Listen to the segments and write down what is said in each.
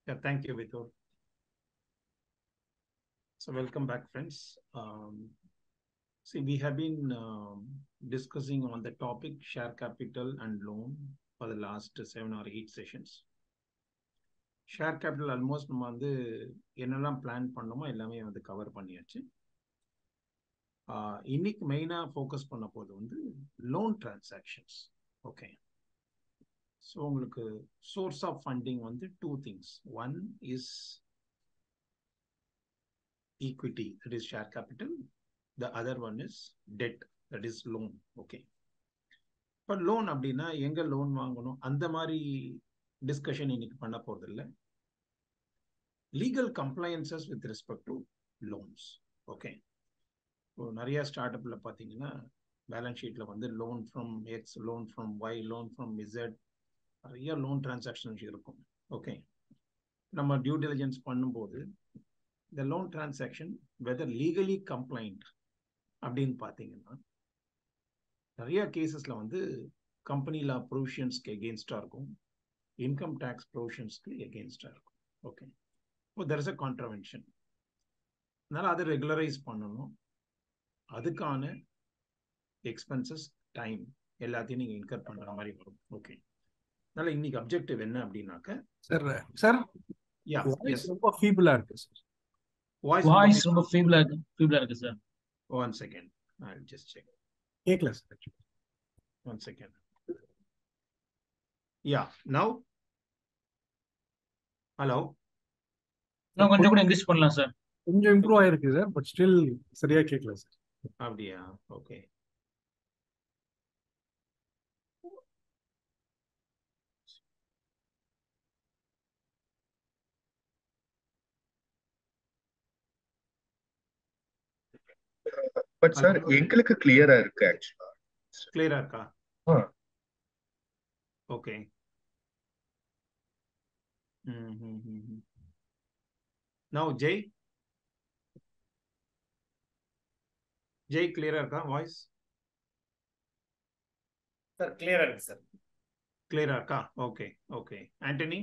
Yeah, thank you, Vitor. So welcome back, friends. See, we have been discussing on the topic share capital and loan for the last 7 or 8 sessions. Share capital almost நம்ம வந்து என்னெல்லாம் plan பண்ணோமோ எல்லாமே வந்து cover பண்ணியாச்சு. இன்னைக்கு மெயினாக focus பண்ண போது வந்து லோன் டிரான்சாக்ஷன்ஸ். ஓகே, ஸோ உங்களுக்கு சோர்ஸ் ஆஃப் ஃபண்டிங் வந்து 2 things. One is equity, that is share capital. The other one is debt, that is loan. Okay, இப்போ லோன் அப்படின்னா எங்க லோன் வாங்கணும் அந்த மாதிரி டிஸ்கஷன் இன்னைக்கு பண்ண போறது இல்லை. Legal compliances with respect to loans. Okay, இப்போ நிறைய ஸ்டார்ட் அப்ல பார்த்தீங்கன்னா பேலன்ஸ் ஷீட்ல வந்து loan from X, loan from Y, loan from Z, நிறைய லோன் டிரான்சாக்ஷன்ஸ் இருக்கும். ஓகே, நம்ம டியூ டிலிஜென்ஸ் பண்ணும்போது இந்த loan transaction whether legally compliant அப்படின்னு பார்த்தீங்கன்னா நிறைய கேசஸ்ல வந்து கம்பெனி லா ப்ரொவிஷன்ஸ்க்கு எகெயின்ஸ்டா இருக்கும், இன்கம் டேக்ஸ் ப்ரொவிஷன்ஸ்க்கு எகெயின்ஸ்டா இருக்கும். ஓகே, இப்போ தெர் இஸ் அ கான்ட்ரவென்ஷன். அதனால அதை ரெகுலரைஸ் பண்ணணும். அதுக்கான எக்ஸ்பென்சஸ், டைம் எல்லாத்தையும் நீங்க இன்கர் பண்ற மாதிரி வரும். ஓகே, அதனால இன்னைக்கு அப்ஜெக்டிவ் என்ன அப்படின்னாக்க சார் யா வாய்ஸ் ரொம்ப ஃபீபிளா இருக்கு சார். வாய்ஸ் ரொம்ப ஃபீபிளா இருக்கு sir. One second, I'll just check. கேக்கல சார். One second. Yeah, now hello. நான் கொஞ்சம் கூட இங்கிலீஷ் பண்ணலாம் சார். கொஞ்சம் இம்ப்ரூவ் ஆயிருக்கு சார், பட் ஸ்டில் சரியா கேக்கல சார். அப்படியா? ஓகே, பட் சார் எங்களுக்கு கிளியரா இருக்கு ஆக்சுவலா. கிளியரா இருக்கா? ஓகே. Now Jay கிளியரா இருக்கா வாய்ஸ்? சார் கிளியரா இருக்கு சார். கிளியரா இருக்கா? Okay okay. Antony?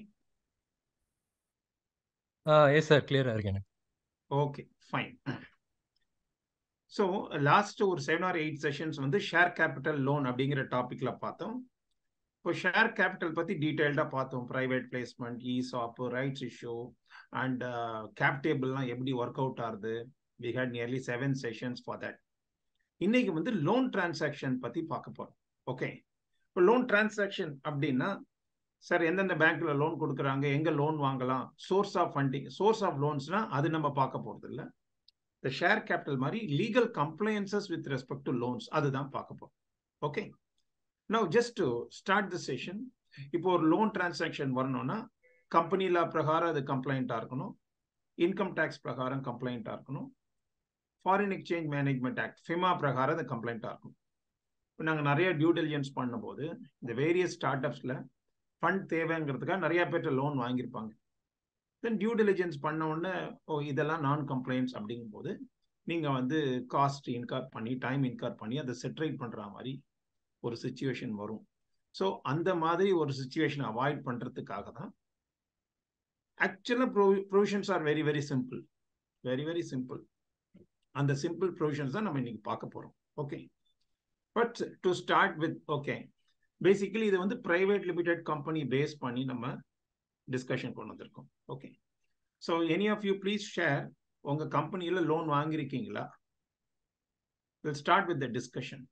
Yes sir, கிளியரா இருக்கு எனக்கு. Okay, fine. ஸோ லாஸ்ட் ஒரு 7 or 8 செஷன்ஸ் வந்து ஷேர் கேபிட்டல் லோன் அப்படிங்கிற டாபிக்ல பார்த்தோம். இப்போ ஷேர் கேபிட்டல் பத்தி டீடைல்டா பார்த்தோம். Private placement, ESOP, rights issue and cap டேபிள்லாம் எப்படி ஒர்க் அவுட் ஆகுது. We had nearly 7 sessions for that. இன்னைக்கு வந்து லோன் டிரான்சாக்ஷன் பத்தி பார்க்க போறோம். ஓகே, இப்போ லோன் டிரான்சாக்ஷன் அப்படின்னா சார் எந்தெந்த பேங்க்ல லோன் கொடுக்குறாங்க, எங்க லோன் வாங்கலாம், source of funding, source of லோன்ஸ்னா அது நம்ம பார்க்க போறது இல்லை. இந்த ஷேர் கேபிட்டல் மாதிரி legal compliances with respect to loans அதுதான் பார்க்க போறோம். Okay, now just to start the session. இப்போ ஒரு லோன் டிரான்சாக்ஷன் வரணும்னா கம்பெனி லா பிரகாரம் அது கம்ப்ளைண்டா இருக்கணும், இன்கம் டேக்ஸ் பிரகாரம் கம்ப்ளைண்டா இருக்கணும், foreign exchange management act FEMA பிரகாரம் அது கம்ப்ளைண்டா இருக்கும். இப்போ நாங்கள் நிறைய டியூ டெலிஜென்ஸ் பண்ணும்போது இந்த வேரியஸ் ஸ்டார்ட் அப்ஸ்ல ஃபண்ட் தேவைங்கிறதுக்காக நிறைய பேர்ட்ட லோன் வாங்கியிருப்பாங்க. தென் டியூ டெலிஜென்ஸ் பண்ண உடனே இதெல்லாம் நான் கம்ப்ளைண்ட்ஸ் அப்படிங்கும்போது நீங்கள் வந்து காஸ்ட் இன்கார் பண்ணி, டைம் இன்கார் பண்ணி அதை செட்டில் பண்ணுற மாதிரி ஒரு சுச்சுவேஷன் வரும். ஸோ அந்த மாதிரி ஒரு சுச்சுவேஷன் அவாய்ட் பண்ணுறதுக்காக தான் ஆக்சுவலாக provisions are very very simple, very very simple. அந்த சிம்பிள் ப்ரொவிஷன்ஸ் தான் நம்ம இன்னைக்கு பார்க்க போகிறோம். Okay, but to start with, okay, basically இது வந்து பிரைவேட் லிமிடெட் கம்பெனி பேஸ் பண்ணி நம்ம டிஸ்கஷன் கொண்டு வந்திருக்கோம். Okay, so any of you please share, உங்க கம்பெனியில் லோன் வாங்கியிருக்கீங்களா? Will start with the discussion.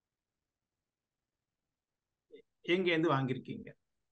எங்கேருந்து வாங்கியிருக்கீங்க?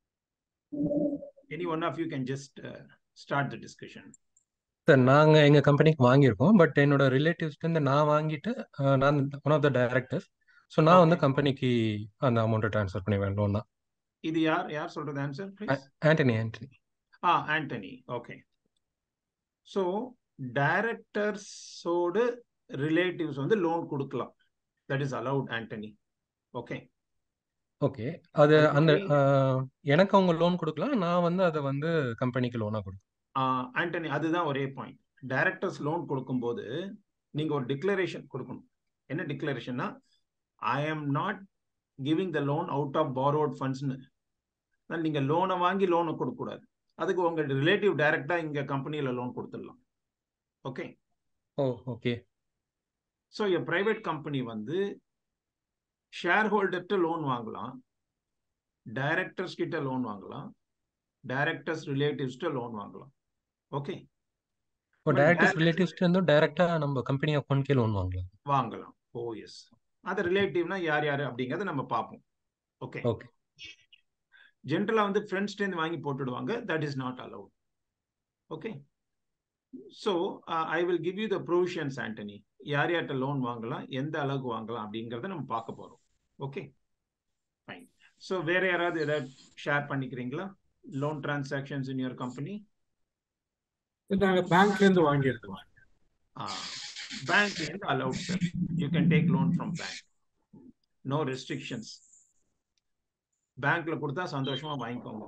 Any one of you can just start the discussion. Sir, நாங்கள் எங்கள் கம்பெனிக்கு வாங்கியிருக்கோம். பட் என்னோட ரிலேட்டிவ்ஸ்லேருந்து நான் வாங்கிட்டு, நான் one of the directors. So நான் வந்து கம்பெனிக்கு அந்த அமௌண்ட்டை ட்ரான்ஸ்ஃபர் பண்ணுவேன், லோன் தான். இது யார் சொல்றது answer please? Antony. Antony. Okay, so டைரக்டர்ஸோடு ரிலேட்டிவ்ஸ் வந்து லோன் கொடுக்கலாம். That is allowed Antony. Okay okay, அது அந்த எனக்கு அவங்க லோன் கொடுக்கலாம், நான் வந்து அதை வந்து கம்பெனிக்கு லோனாக கொடுப்பேன். ஆண்டனி, அதுதான் ஒரே பாயிண்ட். டைரக்டர்ஸ் லோன் கொடுக்கும்போது நீங்க ஒரு டிக்ளரேஷன் கொடுக்கணும். என்ன டிக்ளரேஷன்னா, I am not giving the loan out of borrowed ஃபண்ட்ஸ்னு. நீங்க லோனை வாங்கி லோனை கொடுக்கக்கூடாது. அதுக்கு உங்க ரிலேட்டிவ் டைரக்டா இங்க கம்பெனியில லோன் கொடுத்துடலாம். Okay. Oh okay. So a private company வந்து ஷேர் ஹோல்டர்கிட்ட லோன் வாங்கலாம், டைரக்டர்ஸ் கிட்ட லோன் வாங்கலாம், டைரக்டர்ஸ் ரிலேட்டிவ்ஸ்கிட்ட லோன் வாங்கலாம். ஓகே. இப்போ டைரக்டர்ஸ் ரிலேட்டிவ்ஸ்ட்டு வந்து டைரெக்டாக நம்ம கம்பெனி அக்கௌண்ட்கே லோன் வாங்கலாம். வாங்கலாம். Oh yes. அது ரிலேட்டிவ்னா யார் யார் அப்படிங்கறத நம்ம பார்ப்போம். ஓகே. ஓகே. ஜென்ரலா வந்து ஃப்ரெண்ட்ஸ்டேருந்து வாங்கி போட்டுடுவாங்க. That is not allowed. Okay. So I will give you the provisions Antony. யார் யார்கிட்ட லோன் வாங்கலாம், எந்த அளவுக்கு வாங்கலாம் அப்படிங்கிறத நம்ம பார்க்க போறோம். Okay fine. ஸோ வேற யாராவது ஏதாவது ஷேர் பண்ணிக்கிறீங்களா? Loan transactions in your company. நாங்க பேங்க்ல இருந்து வாங்கியிருக்கோம். பேங்க்ல இருந்து allowed sir. You can take loan from bank. No restrictions. பேங்க்ல கொடுத்தா சந்தோஷமா வாங்கிக்கோங்க.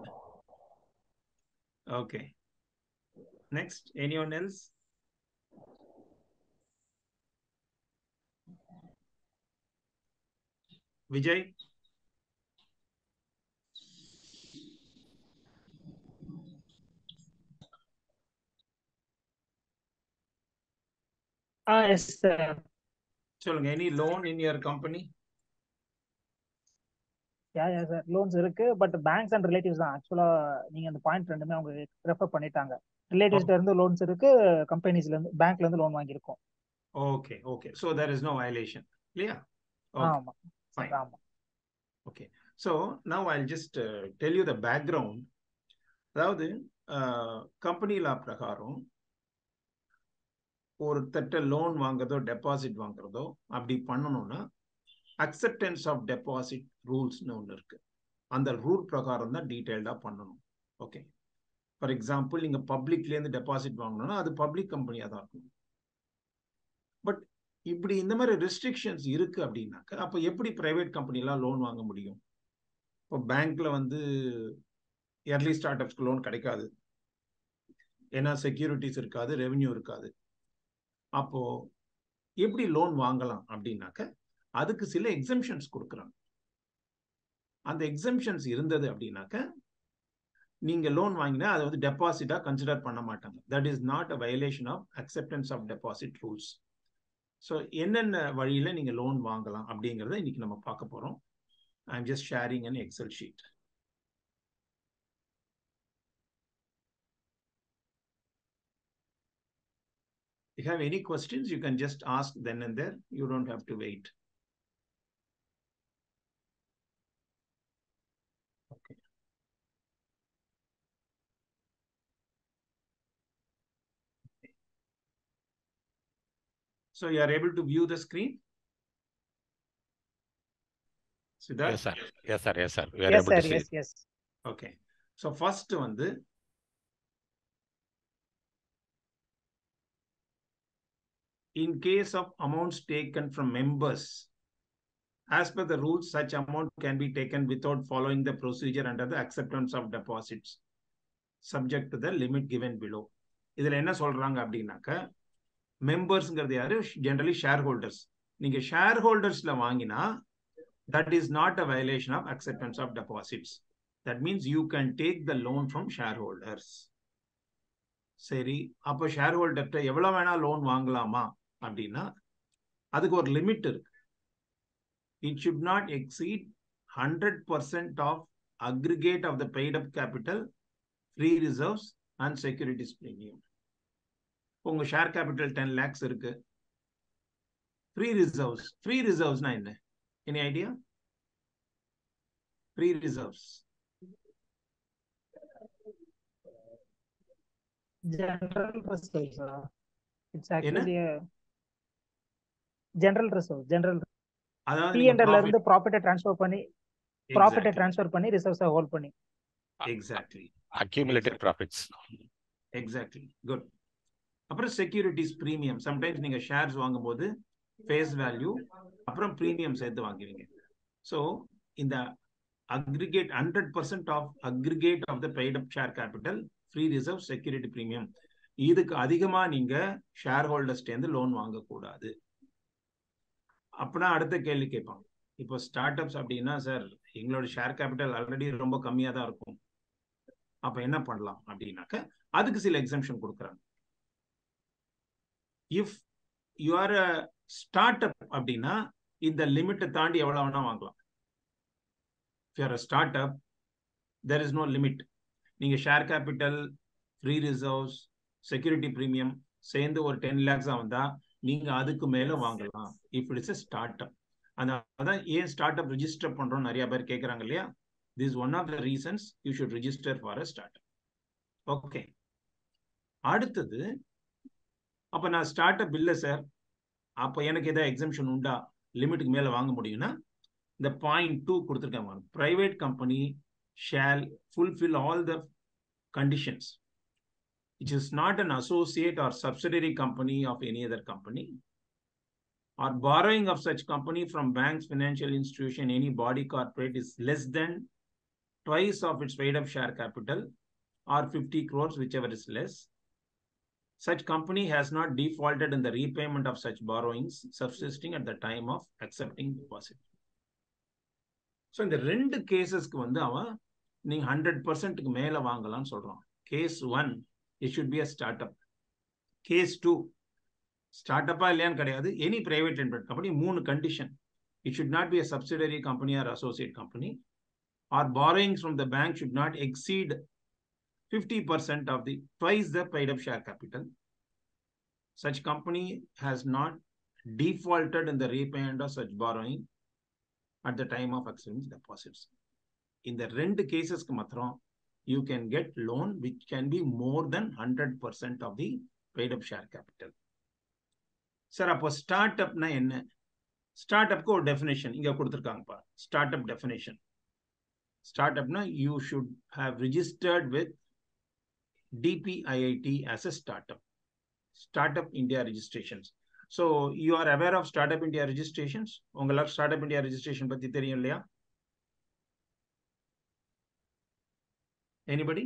Okay. Next, anyone else? Vijay? Yes, sir. சொல்லுங்க. Any loan in your company? Yeah, sir. Loans இருக்கு, பட் பேங்க்ஸ் அண்ட் ரிலேட்டிவ்ஸ் தான். ஆக்சுவலா நீங்க அந்த பாயிண்ட் ரெண்டுமே அவங்க ரெஃபர் பண்ணிட்டாங்க. ரிலேட்டிவ்ஸ்ல இருந்து லோன்ஸ் இருக்கு, கம்பெனிஸ்ல இருந்து பேங்க்ல இருந்து லோன் வாங்கியிருக்கோம். Okay okay. So there is no violation இல்லையா? ஆமா fine. ஆமா. Okay. So now I'll just tell you the background. அதாவது கம்பெனி லா பிரகாரம் ஒருத்தட்ட லோன் வாங்குறதோ டெபாசிட் வாங்குறதோ அப்படி பண்ணணும்னா அக்செப்டன்ஸ் ஆஃப் டெபாசிட் ரூல்ஸ்னு ஒன்று இருக்கு. அந்த ரூல் பிரகாரம் தான் டீட்டெயில்டாக பண்ணணும். ஓகே. ஃபார் எக்ஸாம்பிள், நீங்கள் பப்ளிக்லேருந்து டெபாசிட் வாங்கணும்னா அது பப்ளிக் கம்பெனியாக தான் இருக்கும். பட் இப்படி இந்த மாதிரி ரெஸ்ட்ரிக்ஷன்ஸ் இருக்கு அப்படின்னாக்க அப்போ எப்படி பிரைவேட் கம்பெனிலாம் லோன் வாங்க முடியும்? இப்போ பேங்க்ல வந்து எர்லி ஸ்டார்ட் அப்ஸ்க்கு லோன் கிடைக்காது. ஏன்னா செக்யூரிட்டிஸ் இருக்காது, ரெவென்யூ இருக்காது. அப்போ எப்படி லோன் வாங்கலாம் அப்படின்னாக்க அதுக்கு சில எக்ஸம்ஷன்ஸ் கொடுக்குறாங்க. அந்த எக்ஸம்ஷன்ஸ் இருந்தது அப்படின்னாக்க நீங்க லோன் வாங்கினா அதை வந்து டெபாசிட்டா கன்சிடர் பண்ண மாட்டாங்க. That is not a violation of acceptance of deposit rules. So என்னென்ன வழியில நீங்க லோன் வாங்கலாம் அப்படிங்கிறத இன்னைக்கு நம்ம பார்க்க போறோம். I am just sharing an Excel sheet. If you have any questions, you can just ask then and there. You don't have to wait. Okay. So you are able to view the screen? Siddharth? Yes, sir. Yes, sir. Yes, sir. We are Yes, able sir. to see. Yes, yes. Okay. So first வந்து in case of amounts taken from members, as per the rules, such amount can be taken without following the procedure under the acceptance of deposits, subject to the limit given below. இதுல என்ன சொல்றாங்க அப்படின்னாக்க மெம்பர்ஸ்ங்கிறது யாரு? Generally share holders. நீங்க share ஹோல்டர்ஸ்ல வாங்கினா that is not a violation of acceptance of deposits. That means you can take the loan from shareholders. சரி, அப்போ ஷேர் ஹோல்டர்கிட்ட எவ்வளவு வேணா லோன் வாங்கலாமா அப்படின்னா அதுக்கு ஒரு லிமிட் இருக்கு. It should not exceed 100% of aggregate of the paid up capital, free reserves and securities premium. உங்க ஷேர் கேபிட்டல் 10 lakhs இருக்கு. Free reserves என்ன? Any idea? Free reserves. General reserve, sir. It's என்ன? actually a general reserve. General அதாவது P&L ல இருந்து ப்ராஃபிட்டை transfer பண்ணி ரிசர்வ்ஸை ஹோல்ட் பண்ணி. Exactly. Accumulated profits. Exactly. Good. அப்புறம் செக்யூரிட்டிஸ் பிரீமியம். சம்டைம்ஸ் நீங்க ஷேர்ஸ் வாங்கும்போது ஃபேஸ் வேல்யூ அப்புறம் பிரீமியம் சேர்த்து வாங்குவீங்க. ஸோ இந்த aggregate 100% of aggregate of the paid up share capital, free reserve, security premium, இதுக்கு அதிகமா நீங்க ஷேர் ஹோல்டர்ஸ்டேருந்து லோன் வாங்கக்கூடாது. அப்படின்னா அடுத்த கேள்வி கேட்பாங்க, இப்போ ஸ்டார்ட் அப்ஸ் அப்படின்னா சார் எங்களோட ஷேர் கேபிட்டல் ஆல்ரெடி ரொம்ப கம்மியாக தான் இருக்கும், அப்ப என்ன பண்ணலாம் அப்படின்னாக்க அதுக்கு சில எக்ஸம்ஷன் கொடுக்குறாங்க. If you are a startup அப்படின்னா இந்த லிமிட்டை தாண்டி எவ்வளவு வேணா வாங்கலாம். If you are a startup there is no limit. நீங்க share capital, free reserves, security premium சேர்ந்து ஒரு 10 lakhs வந்தா நீங்க அதுக்கு மேல வாங்கலாம். If it's a startup. அதான் ஏன் ஸ்டார்ட் அப் ரிஜிஸ்டர் பண்றோம் நிறைய பேர் கேட்கறாங்க இல்லையா. this is one of the reasons you should register for a startup. Okay, அடுத்தது அப்ப நான் ஸ்டார்ட் அப் இல்லை சார், அப்ப எனக்கு ஏதாவது எக்ஸம்ஷன் உண்டா, லிமிட்டுக்கு மேல வாங்க முடியும்னா இந்த பாயிண்ட் 2 கொடுத்துருக்காங்க. Private company shall fulfill all the conditions. It is not an associate or subsidiary company of any other company, or borrowing of such company from banks, financial institution, any body corporate is less than twice of its paid up share capital or 50 crores, whichever is less. Such company has not defaulted in the repayment of such borrowings subsisting at the time of accepting deposit. So இந்த 2 கேசஸ்க்கு வந்து அவன் நீங்க 100% மேல வாங்கலாம்னு சொல்றான். Case 1 it should be a startup. Case 2 start அப்பா இல்லையான்னு கிடையாது, any private limited company 3 condition. It should not be a subsidiary company or associate company, or borrowings from the bank should not exceed 50% of the twice the paid up share capital. Such company has not defaulted in the repayment of such borrowing at the time of acceptance deposits. In the 2 cases matram you can get loan which can be more than 100% of the paid up share capital. Sir, appo startup na enna? Startup ko definition inga kuduthirukanga pa. Startup definition. Startup na you should have registered with DPIIT as a startup. Startup India registrations. So you are aware of Startup India registrations? உங்களுக்கு Startup India registration பத்தி தெரியும் இல்லையா? Anybody?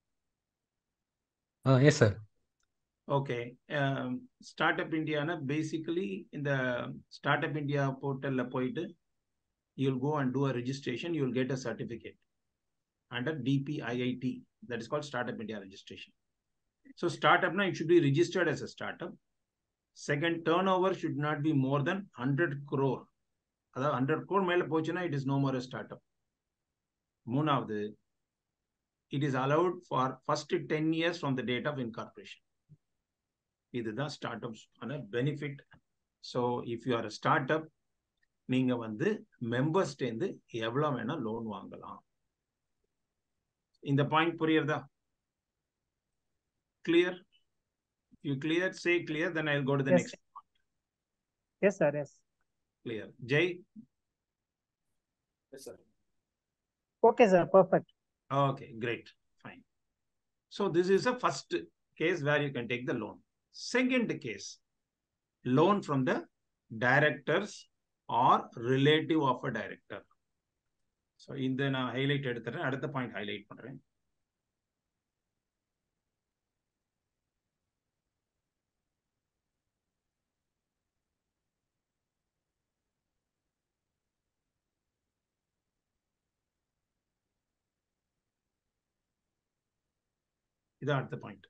Yes sir. Okay. Startup India na basically in the Startup India portal la போயிட்டு you'll go and do a registration, you'll get a certificate under DPIIT. That is called Startup India registration. So startup na it should be registered as a startup. Second, turnover should not be more than 100 crore. அதாவது 100 crore மேல போச்சுன்னா it is no more a startup. மூணாவது, it is allowed for first 10 years from the date of incorporation. இதுதான் startups ஆன benefit. So if you are a startup நீங்க வந்து மெம்பர்ஸ்டேந்து எவ்வளவு வேணா லோன் வாங்கலாம். இந்த பாயிண்ட் புரியுறதா? Clear? You clear? Say clear, then I'll go to the next point. Yes sir, yes. Clear. Jay? Yes, sir. Okay sir, perfect. Okay, great. Fine. So this is the first case where you can take the loan. Second case, loan from the directors or relative of a director. So இந்த நான் highlight எடுத்துறேன், அடுத்த point highlight பண்றேன். இதான் அடுத்த point.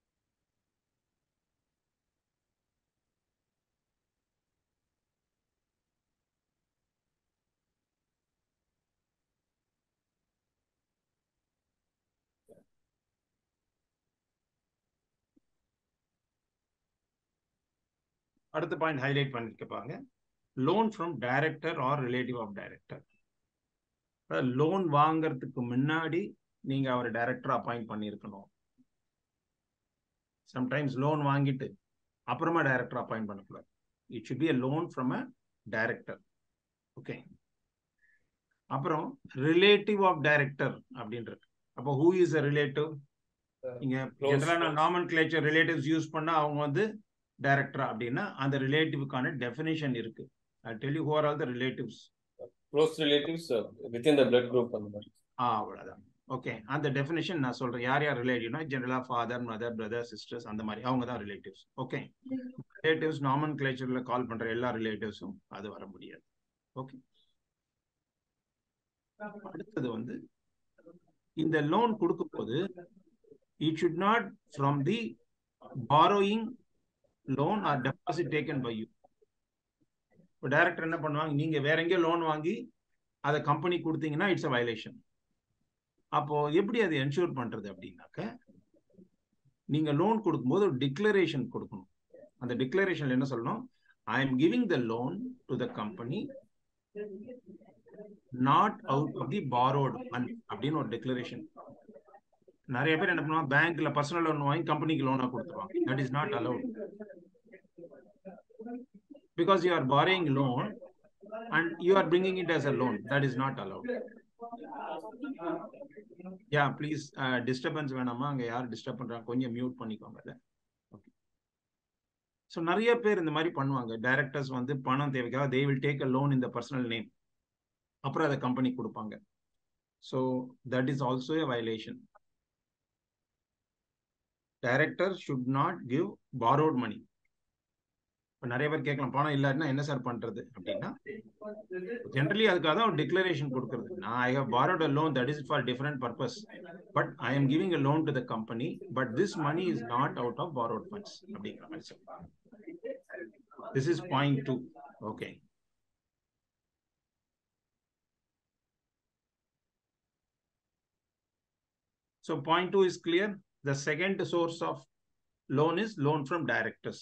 அடுத்த point highlight பண்ணிருக்க பாருங்க. Loan from director or relative of director. Loan வாங்கறதுக்கு முன்னாடி நீங்க அவர் டைரக்டர் அப்பாயிண்ட் பண்ணியிருக்கணும். சம்டைம்ஸ் லோன் வாங்கிட்டு அப்புறமா டைரக்டர் அப்பாயிண்ட் பண்ணக்கூடாது. It should be a loan from a director. Okay. அப்புறம் ரிலேட்டிவ் ஆஃப் டைரக்டர் அப்படின்றது. அப்போ ஹூ இஸ் a ரிலேட்டிவ்? இங்க ஜெனரலா நாமன்கிளேச்சர் ரிலேட்டிவ்ஸ் யூஸ் பண்ணா அவங்க வந்து டைரக்டர் அப்படின்னா அந்த ரிலேட்டிவ்க்கான டெஃபினிஷன் இருக்கு. I tell you who are all the relatives. Close relatives within the blood group. அவ்வளவுதான். ஓகே, அந்த டெஃபினிஷன் நான் சொல்றேன். யார் யார் ரிலேட்டிவ்னா ஜெனரலா ஃபாதர், மதர், பிரதர், சிஸ்டர்ஸ் அந்த மாதிரி அவங்க தான் ரிலேட்டிவ்ஸ். ஓகே, ரிலேட்டிவ்ஸ் நாமன்கிளேச்சர்ல கால் பண்ற எல்லா ரிலேட்டிவ்ஸும் அது வர முடியாது. ஓகே, அடுத்தது வந்து இந்த லோன் கொடுக்கும்போது it should not from the borrowing loan or deposit taken by you. இப்போ டைரக்டர் என்ன பண்ணுவாங்க, நீங்க வேற எங்கேயோ லோன் வாங்கி அதை கம்பெனி கொடுத்தீங்கன்னா இட்ஸ் அ வயலேஷன். அப்போ எப்படி அதை என்ஷூர் பண்றது அப்படின்னாக்க, நீங்க லோன் கொடுக்கும்போது ஒரு டிக்ளரேஷன் கொடுக்கணும். அந்த டிக்ளரேஷன்ல என்ன சொல்லணும், I am giving the loan to the company not out of the borrowed fund அப்படின்னு ஒரு டிக்ளரேஷன். நிறைய பேர் என்ன பண்ணுவாங்க, பேங்க்ல பர்சனல் லோன் வாங்கி கம்பெனிக்கு லோனா கொடுத்துருவாங்க. That is not allowed, because you are borrowing loan and you are bringing it as a loan. That is not allowed. Yeah, please disturbance வேணாமா, அங்க யார் டிஸ்டர்ப் பண்றாங்க கொஞ்சம் மியூட் பண்ணிக்கோங்க அதை. ஓகே. ஸோ நிறைய பேர் இந்த மாதிரி பண்ணுவாங்க. டைரக்டர்ஸ் வந்து பணம் தேவைக்காக they will take a loan in the personal name, அப்புறம் அதை கம்பெனி கொடுப்பாங்க. So that is also a violation. Director should not give borrowed money. நிறைய பேர் கேட்கலாம், பணம் இல்லாட்டினா என்ன சார் பண்றது அப்படின்னா, ஜென்ரலி அதுக்காக தான் ஒரு டிக்ளரேஷன் கொடுக்கறது. நான் I have borrowed a loan that is for different purpose, but I am giving a loan to the company, but this money is not out of borrowed funds அப்படிங்கிற மாதிரி சொல்லுவாங்க. This is point 2. Okay. So point 2 is clear. The second source of loan is loan from directors.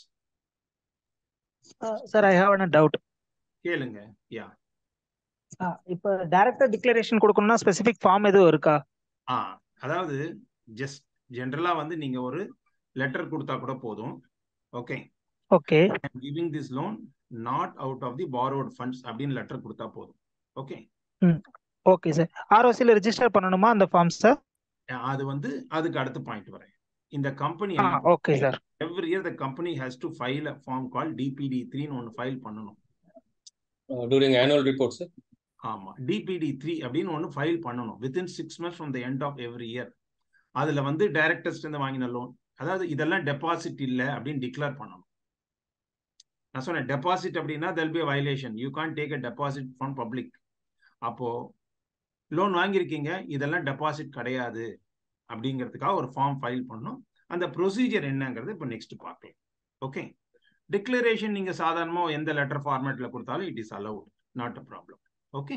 Sir, I have a doubt. கேளுங்க. Yeah, இப்போ director declaration கொடுக்கணும்னா specific form எதுவும் இருக்கா? அதாவது just ஜென்ரலா வந்து நீங்க ஒரு லெட்டர் கொடுத்தா கூட போதும். Okay okay. I am giving this loan not out of the borrowed funds அப்படின்னு லெட்டர் கொடுத்தா போதும். ஓகே. Okay sir. ROCல ரெஜிஸ்டர் பண்ணணுமா அந்த ஃபார்ம் சார்? அது வந்து அதுக்கு அடுத்த பாயிண்ட் வரேன். இந்த company okay sir. every year the company has to file a form called DPD3 ன்னு ஒன்னு ஃபைல் பண்ணணும். During annual report, sir. ஆமா, DPD3 அப்படின்னு ஒன்னு ஃபைல் பண்ணணும் within 6 months from the end of every year. அதுல வந்து டைரக்டர்ஸ் இருந்து வாங்கின லோன், அதாவது இதெல்லாம் டெபாசிட் இல்ல அப்படின்னு டிக்ளேர் பண்ணணும். நான் சொன்னேன் டெபாசிட் அப்படின்னா there will be a violation. You can't take a deposit from public. அப்போ லோன் வாங்கியிருக்கீங்க, இதெல்லாம் டெபாசிட் கிடையாது அப்படிங்கிறதுக்காக ஒரு ஃபார்ம் ஃபைல் பண்ணணும். அந்த ப்ரொசீஜர் என்னங்கிறது இப்போ நெக்ஸ்ட் பார்க்கலாம். ஓகே. டிக்ளரேஷன் நீங்க சாதாரணமா எந்த லெட்டர் ஃபார்மேட்ல கொடுத்தாலும் it is allowed, not a problem. Okay.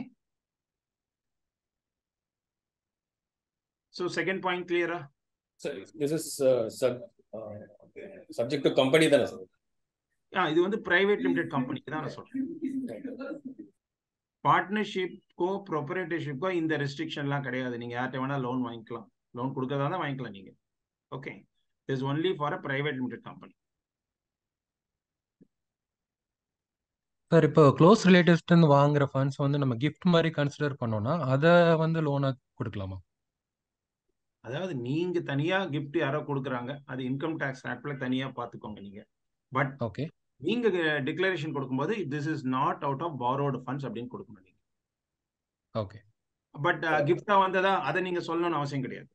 So second point clear? So this is subject to company தானே சார்? இது வந்து பிரைவேட் லிமிடெட் கம்பெனிக்கு தான் நான் சொல்றேன். பார்ட்னர்ஷிப்கோ ப்ரொப்ரைட்டர்ஷிப்கோ இந்த ரெஸ்ட்ரிக்ஷன்லாம் கிடையாது. நீங்க யார்கிட்ட வேணா லோன் வாங்கிக்கலாம், லோன் கொடுக்கறதா தான் வாங்கிக்கலாம் நீங்க. Okay. This is only for a private limited company. Sir இப்போ க்ளோஸ் ரிலேட்டிவ்ஸ்ட்டு வாங்குற ஃபண்ட்ஸ் வந்து நம்ம கிஃப்ட் மாதிரி கன்சிடர் பண்ணோம்னா அதை வந்து லோனா கொடுக்கலாமா? அதாவது நீங்க தனியா கிஃப்ட் யாரோ கொடுக்குறாங்க, அது இன்கம் டேக்ஸ் ஆக்ட்ல தனியா பாத்துக்கோங்க நீங்க. But okay. நீங்க டிக்ளரேஷன் கொடுக்கும்போது this is not out of borrowed funds அப்படின்னு கொடுக்கணும் நீங்க. ஓகே. பட் கிஃப்டா வந்ததா அதை நீங்க சொல்லணும்னு அவசியம் கிடையாது.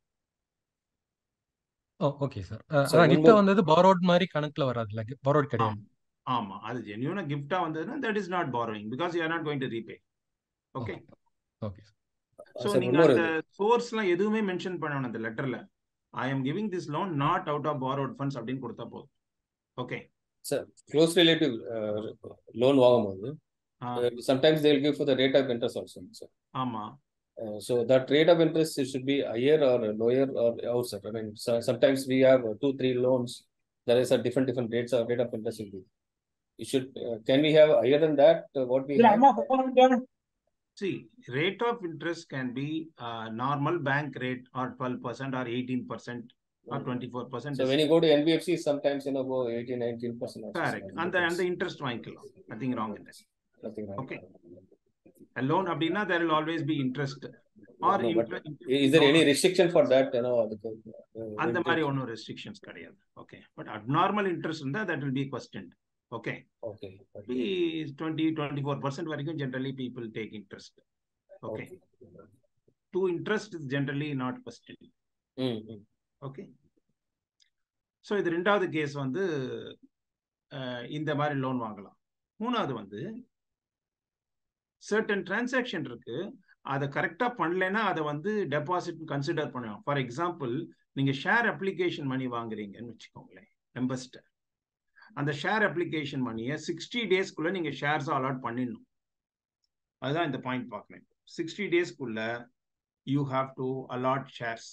Okay sir. அதான் கிஃப்டா வந்தது borrowed மாதிரி கணக்குல வராதுல்ல, borrowed கிடையாது. ஆமா, அது ஜென்யூனா கிஃப்டா வந்ததுன்னா that is not borrowing because you are not going to repay. Okay. Okay. So நீங்க அந்த சோர்ஸ்லாம் எதுவுமே மென்ஷன் பண்ணணும் அந்த லெட்டர்ல. I am giving this loan not out of borrowed funds அப்படின்னு கொடுத்தா போதும். Okay. Sir, close relative loan வாங்கும்போது sometimes they will give for the rate of interest also, sir. ஆமா. So that rate of interest should be higher or lower or how, sir? I mean, sometimes we have 2-3 loans. There is a different rates of rate of interest will be. You should can we have higher than that? What we have? See, rate of interest can be normal bank rate or 12% or 18% or 24%. So when you go to NBFC, sometimes go 18-19%. Correct. And the interest வாங்கிக்கலாம். Nothing wrong in that. Nothing wrong. Okay. A loan அப்படின்னா there will always be interest. Or is there any restriction for that? அந்த மாதிரி ஒன்றும் restrictions கிடையாது. Okay. But abnormal interest இருந்தா that will be questioned. Okay. Okay. 20-24% வரைக்கும் generally people take interest. Okay. To interest is generally not questioned. Okay. So இது ரெண்டாவது case வந்து இந்த மாதிரி லோன் வாங்கலாம். மூணாவது வந்து certain transaction இருக்கு, அதை கரெக்டாக பண்ணலைன்னா அதை வந்து டெபாசிட் கன்சிடர் பண்ணுவோம். ஃபார் எக்ஸாம்பிள், நீங்கள் ஷேர் அப்ளிகேஷன் மணி வாங்குறீங்கன்னு வச்சுக்கோங்களேன் மெம்பர்ஸ்ட்ட. அந்த ஷேர் அப்ளிகேஷன் மணியை 60 டேஸ்க்குள்ள நீங்கள் ஷேர்ஸை அலாட் பண்ணிடணும். அதுதான் இந்த பாயிண்ட் பார்க்கணும். 60 டேஸ்க்குள்ள you have to allot shares.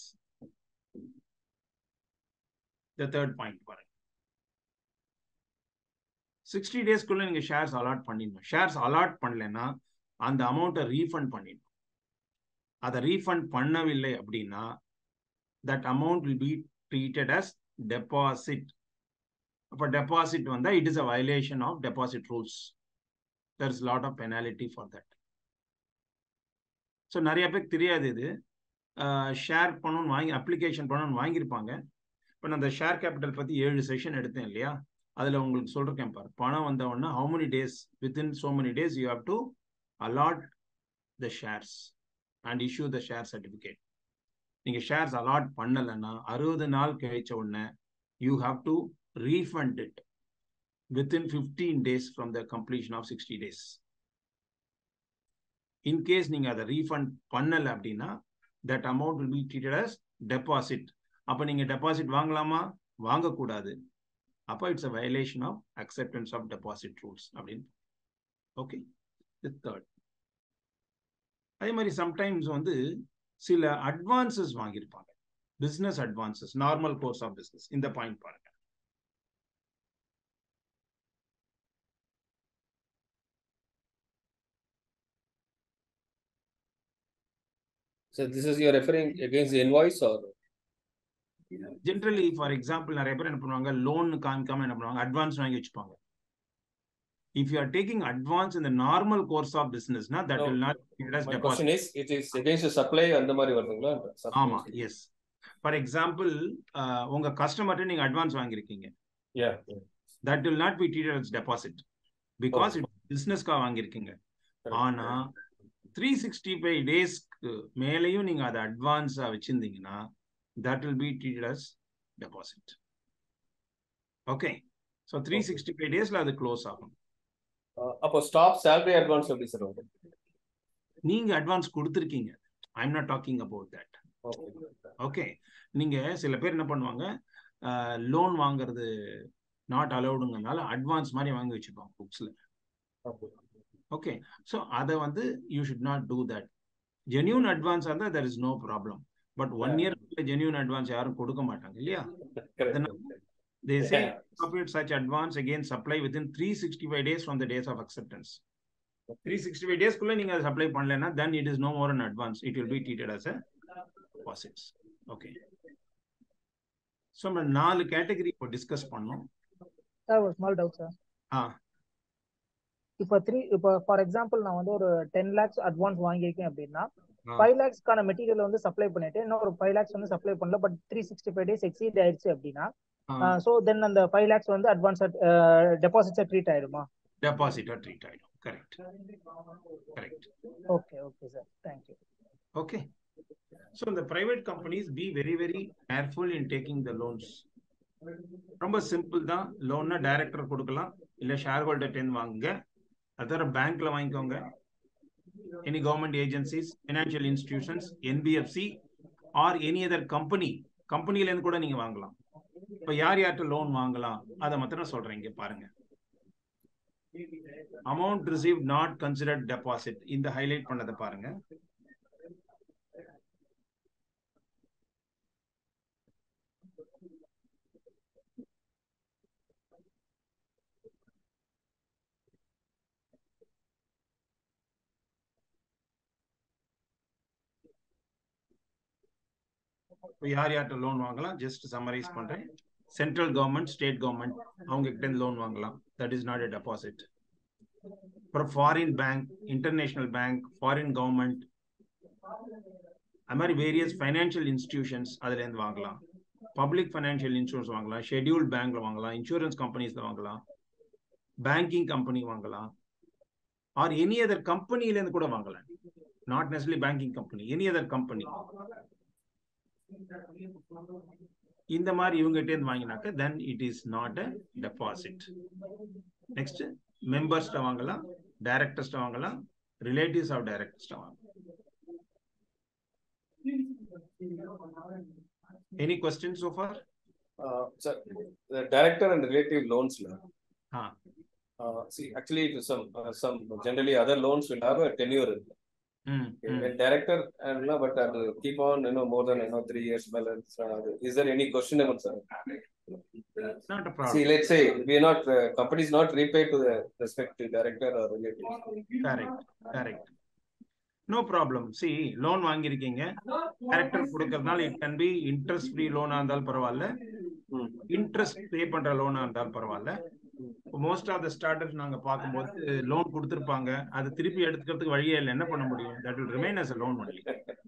The third point பாருங்க. 60 டேஸ்க்குள்ள நீங்க ஷேர்ஸ் அலாட் பண்ணிடணும். ஷேர்ஸ் அலாட் பண்ணலைன்னா அந்த அமௌண்ட்டை ரீஃபண்ட் பண்ணிடணும். அதை ரீஃபண்ட் பண்ணவில்லை அப்படின்னா that amount will be treated as deposit. அப்போ டெபாசிட் வந்தா it is a violation of deposit rules. There is lot of penalty for that. So நிறைய பேருக்கு தெரியாது இது. ஷேர் பண்ணணும்னு வாங்கி அப்ளிகேஷன் பண்ணணும்னு வாங்கியிருப்பாங்க. இப்போ நான் அந்த ஷேர் கேபிட்டல் பற்றி 7 செஷன் எடுத்தேன் இல்லையா, அதில் உங்களுக்கு சொல்கிறேன் பாரு. பணம் வந்த உடனே how many days, within so many days you have to allot the shares and issue the share certificate. நீங்கள் ஷேர்ஸ் அலாட் பண்ணலைன்னா 60 நாள் கழிச்ச உடனே you have to refund it within 15 days from the completion of 60 days. In case நீங்கள் அதை refund பண்ணலை அப்படின்னா that amount will be treated as deposit. அப்போ நீங்கள் டெபாசிட் வாங்கலாமா? வாங்கக்கூடாது. அப்போ it's a violation of acceptance of deposit rules அப்படின்னு. Okay, third. அதே மாதிரி சம்டைம்ஸ் வந்து சில அட்வான்சஸ் வாங்கியிருப்பாங்க, business advances, normal course of business. இந்த பாயிண்ட் பாருங்க. So this is you're referring against the invoice or? ஜென்ரலி ஃபார் எக்ஸாம்பிள் நிறைய பேர் என்ன பண்ணுவாங்க, லோன் காமிக்காம என்ன பண்ணுவாங்க, அட்வான்ஸ் வாங்கி வச்சுப்பாங்க. If you are taking advance in the normal course of business, na, that will not be as My deposit. question is, it is against the supply and the mari varthunga? ஆமா, yes. For example, உங்க கஸ்டமர்ட்ட நீங்க advance வாங்கிருக்கீங்க. Yeah. That will not be treated as deposit because it business-க்கா வாங்கிருக்கீங்க. ஆனா 365 டேஸ்க்கு மேலேயும் நீங்க அதை அட்வான்ஸா வச்சிருந்தீங்கன்னா that will be treated as deposit. Okay. So 365 daysல அது க்ளோஸ் ஆகும். அப்போ ஸ்டாப் salary advance எப்படி சார் வரும்? நீங்க அட்வான்ஸ் கொடுத்துருக்கீங்க. I am not talking about that. Okay, நீங்க சில பேர் என்ன பண்ணுவாங்க, லோன் வாங்குறது நாட் அலௌடுங்கனால அட்வான்ஸ் மாதிரி வாங்கி வச்சுப்பாங்க புக்ஸ்ல. ஓகே, ஸோ அதை வந்து you should not do that. Genuine advance இருந்தால் there is no problem. But 1 year genuine advance யாரும் கொடுக்க மாட்டாங்க இல்லையா? They say appropriate such advance again supply within 365 days from the days of acceptance. 365 days kulla neenga supply pannalena, then it is no more an advance. It will be treated as a deposit. Okay. So நம்ம 4 category இப்போ discuss பண்ணோம். Sir ஒரு small doubt sir. இப்போ for example நான் வந்து ஒரு 10 lakhs advance வாங்கியிருக்கேன் அப்படின்னா 5 lakhsக்கான மெட்டீரியல் வந்து சப்ளை பண்ணிட்டு இன்னும் ஒரு 5 lakhs வந்து சப்ளை பண்ணல, பட் 365 days எக்ஸீட் ஆயிடுச்சு அப்படின்னா சோ தென் அந்த 5 lakhs வந்து அட்வான்ஸ் டெபாசிட்ஸா ட்ரீட் ஆயிடுமா? டெபாசிட்டா ட்ரீட் ஆயிடும். Correct. Okay sir, thank you. Okay. So the private companies be very very careful in taking the loans. ரொம்ப சிம்பிள் தான். லோன்னா டைரக்டர் கொடுக்கலாம், இல்ல ஷேர் ஹோல்டர் டென் வாங்குங்க, அதர பேங்க்ல வாங்கிக்கோங்க. Any government agencies, financial institutions, NBFC or any other company, கம்பெனில இருந்து கூட நீங்க வாங்கலாம். இப்ப யார் யார்கிட்ட லோன் வாங்கலாம் அதை மாத்திரம் சொல்றேன். இங்க பாருங்க, amount receive not considered deposit, இந்த ஹைலைட் பண்ணதை பாருங்க. யார் யார்கிட்ட லோன் வாங்கலாம் ஜஸ்ட் சம்மரைஸ் பண்றேன். சென்ட்ரல் கவர்மெண்ட், ஸ்டேட் கவர்மெண்ட் அவங்க கிட்ட லோன் வாங்கலாம். That is not a deposit. அப்புறம் foreign bank, international bank, foreign government, அது மாதிரி வேரியஸ் ஃபைனான்சியல் இன்ஸ்டிடியூஷன்ஸ் அதுல இருந்து வாங்கலாம். பப்ளிக் ஃபைனான்சியல் இன்சூரன்ஸ் வாங்கலாம், ஷெட்யூல்ட் பேங்க்ல வாங்கலாம், இன்சூரன்ஸ் கம்பெனிஸ்ல வாங்கலாம், பேங்கிங் கம்பெனி வாங்கலாம், ஆர் எனி அதர் கம்பெனில இருந்து கூட வாங்கலாம். Not necessarily banking company, any other company. இந்த மாதிரி இவங்ககிட்ட இருந்து வாங்கினாக்க then it is not a deposit. Next, members வாங்கலாம், directors வாங்கலாம், relatives of directors வாங்கலாம். Any questions so far? Sir, the director and relative loans. Ah. See, actually, some generally other loans will have a tenure. When director and but keep on more than 3 years balance. Is there any questionable, sir? Not a problem. See, let's say we are not company is not repaid to the respective director or relative. Correct. No problem. See, loan வாங்கிருக்கீங்க director கொடுக்கறதுனால it can be interest free loan ஆ இருந்தாலும் பரவாயில்ல, interest பே பண்ற லோனா இருந்தாலும் பரவாயில்ல. Most of the starters நாங்க பார்க்கும்போது லோன் கொடுத்துருப்பாங்க, அது திருப்பி எடுத்துக்கிறதுக்கு வழியே இல்லை, என்ன பண்ண முடியும்? That will remain as a loan only.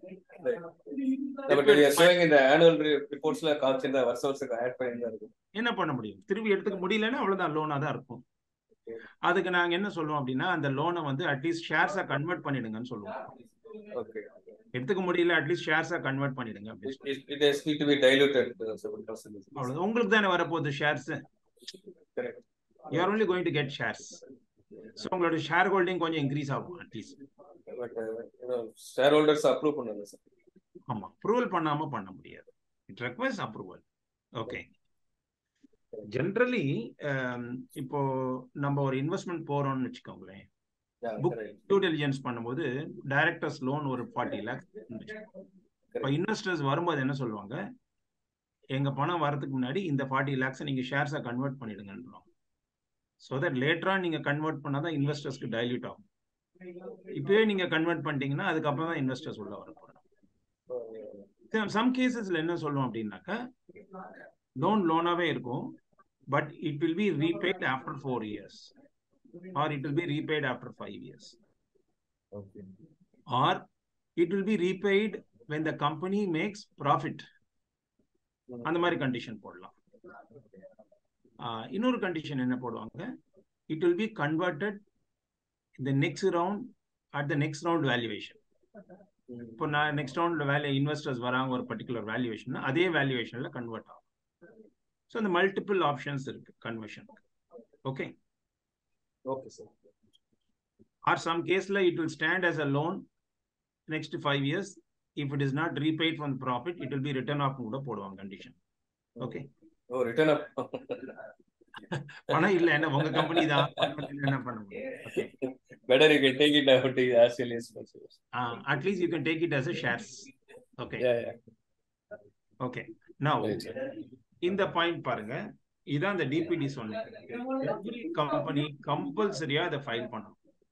But we are showing in the annual reports la காமிச்சிருந்தா வருஷத்துக்கு ஆட் பண்ணிதான் இருக்கும். என்ன பண்ண முடியும்? திருப்பி எடுத்துக்க முடியலன்னா அவ்வளவுதான், லோனா தான் இருக்கும். அதுக்கு நாங்க என்ன சொல்லுவோம் அப்படின்னா, அந்த லோனை வந்து அட்லீஸ்ட் ஷேர்ஸா கன்வெர்ட் பண்ணிடுங்கன்னு சொல்லுவோம். Okay. எடுத்துக்க முடியல, அட்லீஸ்ட் ஷேர்ஸா கன்வெர்ட் பண்ணிடுங்க. It has to be diluted. அவ்வளவுதான், உங்களுக்கு தானே வரப்போகுது shares. Correct. You are only going to get shares. So உங்களோட ஷேர் ஹோல்டிங் கொஞ்சம் இன்க்ரீஸ் ஆகும் அட்லீஸ்ட். But shareholders approve பண்ணாங்க சார். ஆமா, அப்ரூவல் பண்ணாம பண்ண முடியாது. It requires approval. Okay. Generally இப்போ நம்ம ஒரு இன்வெஸ்ட்மெண்ட் போறோம்னு வச்சுக்கோங்களேன், புக் டியூ டெலிஜென்ஸ் பண்ணும்போது டைரக்டர்ஸ் லோன் ஒரு 40 lakhs. இப்போ இன்வெஸ்டர்ஸ் வரும்போது என்ன சொல்லுவாங்க, எங்க பணம் வரதுக்கு முன்னாடி இந்த 40 lakhs நீங்க ஷேர்ஸா கன்வெர்ட் பண்ணிடுங்கன்றோம். ஸோ தட் லேட்டரா நீங்க கன்வெர்ட் பண்ணாதான் இன்வெஸ்டர்ஸ்க்கு டைல்யூட் ஆகும். இப்பவே நீங்க கன்வெர்ட் பண்ணிட்டீங்கன்னா அதுக்கப்புறம் தான் இன்வெஸ்டர்ஸ் உள்ள வர போறாங்க. சம் கேசஸ்ல என்ன சொல்லுவோம் அப்படின்னாக்கா, லோனாவே இருக்கும், but it will be repaid after 4 years or it will be repaid after 5 years or it will be repaid when the company makes profit. அந்த மாதிரி கண்டிஷன் போடலாம். இன்னொரு கண்டிஷன் என்ன போடுவாங்க, இட் வில் பி கன்வெர்டட் இந்த next round at the next round valuation. இப்போ நான் next round investors வராங்க ஒரு பர்டிகுலர் வேல்யூவேஷன், அதே வேல்யூவேஷன்ல கன்வெர்ட் ஆகும். ஸோ இந்த மல்டிபிள் ஆப்ஷன்ஸ் இருக்கு conversion. Okay okay sir. Or some கேஸ்ல it will stand as a loan next 5 years. If it is not repaid from the profit, it will be written off கூட போடுவாங்க condition. Okay. Oh, return up. பணம் இல்ல, என்ன உங்க company தான், என்ன பண்ண முடியும்? Okay. Better you can take it out as early as possible. At least you can take it as a shares. Okay. Yeah. Okay. Now இந்த பாயிண்ட் பாருங்க, இதான் அந்த டிபிடி சொன்னேன். எவ்ரி கம்பெனி கம்பல்சரியா அதை ஃபைல் பண்ணணும்.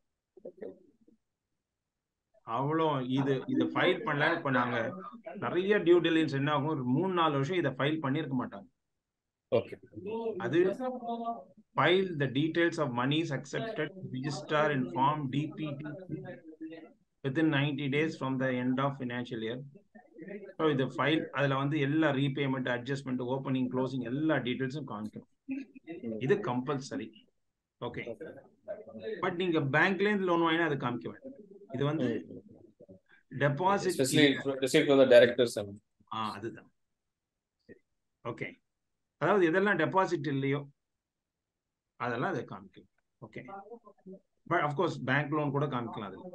அவ்வளோ இது ஃபைல் பண்ணல. இப்ப நாங்க நிறைய டியூ டெலிஜென்ஸ் என்ன ஆகும், 3-4 வருஷம் இதை ஃபைல் பண்ணிருக்க மாட்டாங்க. ஓகே. அது file the details of monies accepted, register in form DPT within 90 days from the end of financial year. So the file அதுல வந்து எல்லா ரீபேமெண்ட், அட்ஜஸ்ட்மெண்ட், ஓப்பனிங், க்ளோசிங் எல்லா டீடைல்ஸும் காமிக்கணும். இது கம்பல்சரி. ஓகே. பட் நீங்க பேங்க்ல இருந்து லோன் வாங்கினா அது காமிக்க வேண்டாம். இது வந்து deposit received from the directors. அதுதான். ஓகே. அதாவது இதெல்லாம் டெபாசிட் இல்லையோ அதெல்லாம் அதை காமிக்கும். Okay. But of course bank loan கூட காமிக்கலாம் அது,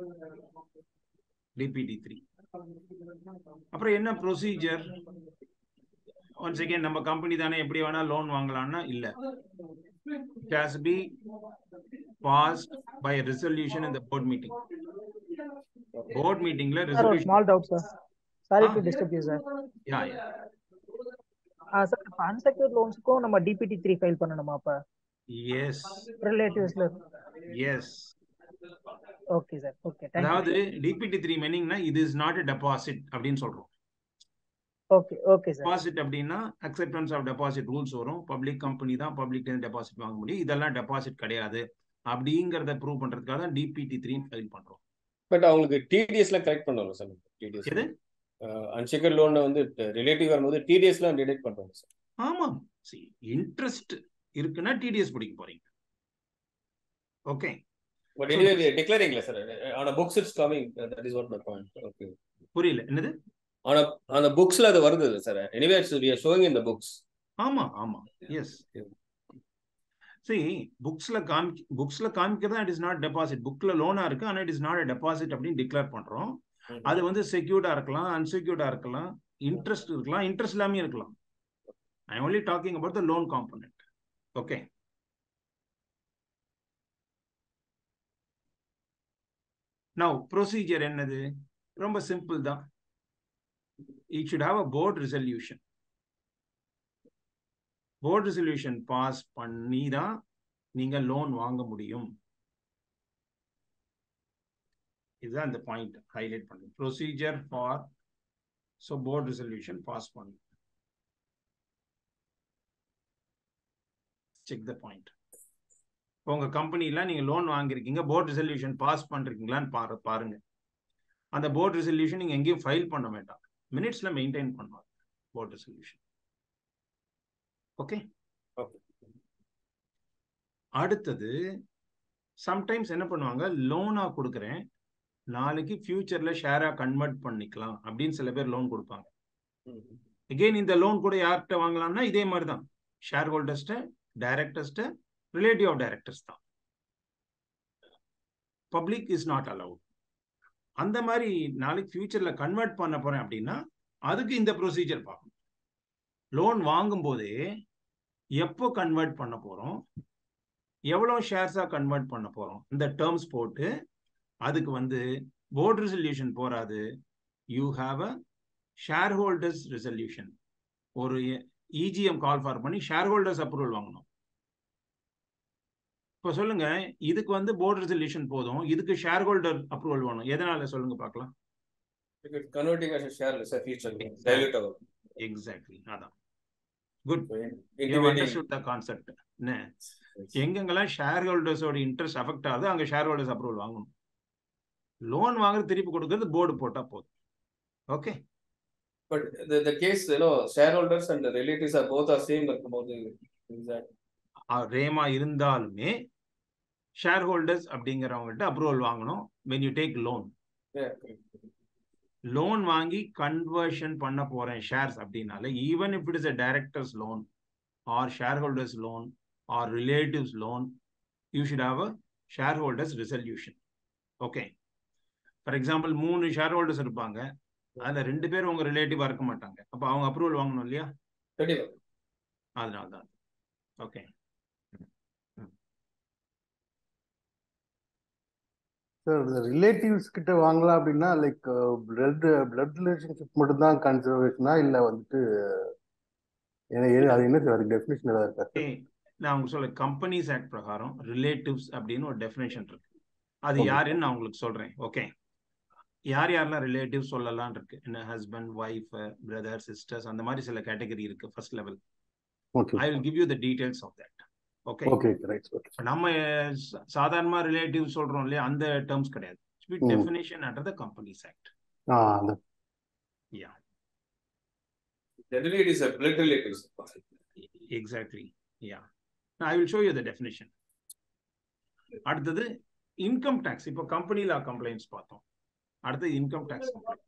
DPT3. அப்புறம் என்ன ப்ரொசீஜர்? ஒன்ஸ் அகைன் நம்ம கம்பெனி தானே, எப்படி வேணா லோன் வாங்கலாம்னா இல்ல. It has to be passed by a resolution in the board meeting. Board meetingல resolution. Small doubt sir. Sorry to disturb you sir. Yeah. Sir, unsecured loansக்கும் நம்ம DPT3 file பண்ணணுமா அப்ப? Yes. Relatives-ல. Yes. Okay sir. Okay. Thank you. அதாவது DPT3 மீனிங்னா it is not a deposit அப்படினு சொல்றோம். Okay sir. Deposit அப்படினா acceptance of deposit rules வரும். Public company தான் பப்ளிக்ல இருந்து டெபாசிட் வாங்க முடியும். இதெல்லாம் டெபாசிட் கிடையாது அப்படிங்கறத ப்ரூவ் பண்றதுக்காக தான் DPT3 ஃபைல் பண்றோம். பட் அவங்களுக்கு TDSல கரெக்ட் பண்ணனும் சார். TDS எது? அன்செக்யூர்ட் லோன் வந்து ரிலேட்டிவ் வரும்போது TDSலாம் டிடெக்ட் பண்றாங்க சார். ஆமா. see இன்ட்ரஸ்ட் இருக்குன்னா TDS பிடிக்க போறீங்க. Okay. But anyway we are declaring sir on a books it's coming, that is what my point. Okay. புரியல என்னது? on the booksல அது வருது sir. anyway we are showing in the books. ஆமா. yes. see புக்ஸ்ல காமிக்கதான் it is not deposit. புக்ல லோனா இருக்கு, ஆனா it is not a deposit அப்படி டிக்ளேர் பண்றோம். அது வந்து செக்யூர்டா இருக்கலாம், அன்செக்யூர்டா இருக்கலாம், இன்ட்ரெஸ்ட் இருக்கலாம், இன்ட்ரெஸ்ட் இல்லாம இருக்கலாம். I am only talking about the loan component. Okay. Now procedure என்னது? ரொம்ப சிம்பிள் தான். It should have a board resolution. Board resolution pass பண்ணி தான் நீங்க லோன் வாங்க முடியும். இதுதான் இந்த பாயிண்ட் ஹைலைட் பண்ணுங்க. Procedure for board resolution pass பண்ணு. Check the point. உங்க கம்பெனில நீங்க லோன் வாங்கிருக்கீங்க, போர்ட் ரெசல்யூஷன் பாஸ் பண்றீங்களான்னு பாருங்க. அந்த போர்ட் ரெசல்யூஷன் நீங்க எங்கேயும் ஃபைல் பண்ண வேண்டாம், மினிட்ஸ்ல மெயின்டைன் பண்ணுவாங்க போர்ட் ரெசல்யூஷன். ஓகே. அடுத்தது சம்டைம்ஸ் என்ன பண்ணுவாங்க, லோனா கொடுக்குறேன், நாளைக்கு ஃபியூச்சர்ல ஷேரா கன்வெர்ட் பண்ணிக்கலாம் அப்படின்னு சில பேர் லோன் கொடுப்பாங்க. அகெயின் இந்த லோன் கூட யார்கிட்ட வாங்கலாம்னா இதே மாதிரி தான், ஷேர் ஹோல்டர்ஸ்ட, டைரக்டர்ஸ்ட, ரிலேட்டிவ் ஆஃப் டைரக்டர்ஸ் தான். Public is not allowed. அந்த மாதிரி நாளைக்கு ஃபியூச்சர்ல கன்வெர்ட் பண்ண போறேன் அப்படின்னா அதுக்கு இந்த ப்ரொசீஜர் பார்க்கணும். லோன் வாங்கும் போதே எப்போ கன்வெர்ட் பண்ண போறோம், எவ்வளவு ஷேர்ஸா கன்வெர்ட் பண்ண போறோம், இந்த டேர்ம்ஸ் போட்டு அதுக்கு வந்து போர்ட் ரெசல்யூஷன் போறாது, you have a share holders resolution. ஒரு இஜிஎம் கால் ஃபார் பண்ணி ஷேர் ஹோல்டர்ஸ் அப்ரூவல் வாங்கணும். இப்போ சொல்லுங்க, இதுக்கு வந்து போர்ட் ரெசல்யூஷன் போதும், இதுக்கு ஷேர் ஹோல்டர் அப்ரூவல் வேணும். எதனால சொல்லுங்க பார்க்கலாம். எக்ஸாக்ட்லி, அதான். Good, you understood the concept. என்ன, எங்கெங்கெல்லாம் ஷேர் ஹோல்டர்ஸோட இன்ட்ரெஸ்ட் அஃபெக்ட் ஆகுது அங்க ஷேர் ஹோல்டர்ஸ் அப்ரூவல் வாங்கணும். லோன் வாங்குறது திருப்பி கொடுக்கிறது போர்டு போட்டா போதும். Okay. But the case, shareholders and the relatives are both are same இருக்கும்போது ரேமா இருந்தாலுமே ஷேர் ஹோல்டர்ஸ் அப்படிங்கிறவங்கள்ட்ட அப்ரூவல் வாங்கணும் when you take loan. Loan வாங்கி கன்வர்ஷன் பண்ண போறேன் ஷேர்ஸ் அப்படின்னால, even if it is a director's loan or shareholders loan or relatives loan, you should have a shareholders resolution. Okay. For example, 3 share holders இருப்பாங்க, அதுல 2 பேர் உங்க ரிலேட்டிவா இருக்க மாட்டாங்க, அப்ப அவங்க அப்ரூவல் வாங்கணும் இல்லையா? அதனால்தான். ஓகே. சார், ரிலேட்டிவ்ஸ் கிட்ட வாங்கலாம் அப்படின்னா லைக் பிளட் ரிலேஷன்ஷிப் மட்டும் தான் கன்சிடரேஷனா, இல்ல வந்துட்டு அது என்ன சார், அது டெஃபினிஷன் ஏதாவது இருக்கா? நான் உங்களுக்கு சொல்ல, கம்பெனிஸ் ஆக்ட் பிரகாரம் ரிலேட்டிவ்ஸ் அப்படின்னு ஒரு டெஃபினேஷன் இருக்கு. அது யாருன்னு நான் உங்களுக்கு சொல்றேன். ஓகே. யார் யாரெல்லாம் ரிலேட்டிவ் சொல்லலாம் இருக்கு. என்ன, ஹஸ்பண்ட், ஒய்ஃப், பிரதர், சிஸ்டர்ஸ், அந்த மாதிரி சில கேட்டகரி இருக்கு first level. I will give you the details of that. Okay. நம்ம சாதாரணமா ரிலேட்டிவ் சொல்றோம் இல்லையா, அந்த டேர்ம்ஸ் கிடையாது. Definition under the companies act. Yeah, the relatives are blood relatives. Exactly. Yeah. Now I will show you the definition. அடுத்தது income tax. இப்போ company law complaints பார்த்தோம், அடுத்து income tax complaint.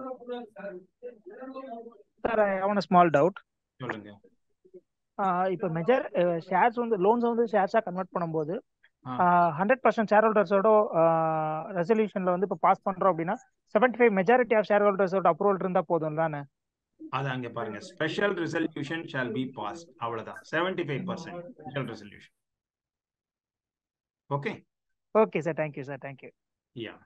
Sir, I have a small doubt. சொல்லுங்க. இப்போ measure shares வந்து loans வந்து ஷேர்ஸா convert பண்ணும்போது 100% share ஹோல்டர்ஸோட ரெசல்யூஷன்ல வந்து இப்போ பாஸ் பண்றோம் அப்படின்னா 75 மெஜாரிட்டி ஆஃப் ஷேர் ஹோல்டர்ஸோட அப்ரூவல் இருந்தா போதும் தானே? அது அங்க பாருங்க, special resolution shall be passed, அவ்வளவுதான். 75% special resolution. Okay. Okay sir, thank you sir, thank you. Yeah.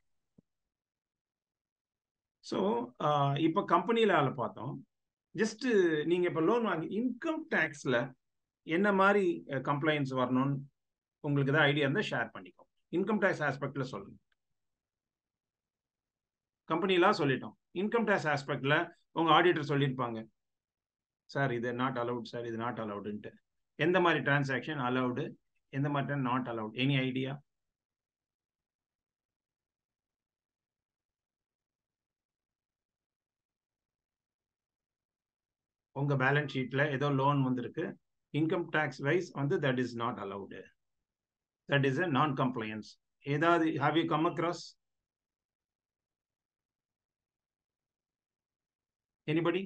So இப்போ கம்பெனில பார்த்தோம். ஜஸ்ட் நீங்க இப்போ லோன் வாங்கி இன்கம் டேக்ஸ்ல என்ன மாதிரி கம்ப்ளைண்ட்ஸ் வரணும்னு உங்களுக்கு ஏதாவது ஐடியா இருந்தால் ஷேர் பண்ணிக்கோ. இன்கம் டேக்ஸ் ஆஸ்பெக்ட்ல சொல்லுங்க. கம்பெனிலாம் சொல்லிட்டோம். இன்கம் டேக்ஸ் ஆஸ்பெக்ட்ல உங்க ஆடிட்டர் சொல்லியிருப்பாங்க, சார் இது நாட் அலவுட், சார் இது நாட் அலவுடுன்ட்டு. எந்த மாதிரி டிரான்சாக்ஷன் அலவுடு, எந்த மாதிரி நாட் அலவுட், எனி ஐடியா? உங்க பேலன்ஸ் ஷீட்ல ஏதோ லோன் வந்திருக்கு, இன்கம் டேக்ஸ் வைஸ் வந்து that is not allowed, that is a non compliance. ஏதாவது have you come across anybody?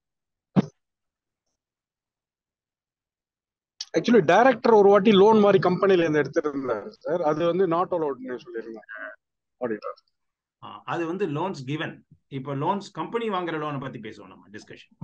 Actually director ஒரு வாட்டி லோன் மாதிரி கம்பெனில இருந்து எடுத்துட்டு இருந்தாரு சார், அது வந்து நாட் அலவுட்னு சொல்லியிருந்தாங்க ஆடிட்டர். அது வந்து லோன்ஸ் கிவன். இப்போ லோன்ஸ் கம்பெனி வாங்குற லோனை பத்தி பேசுவோம் நம்ம டிஸ்கஷன்.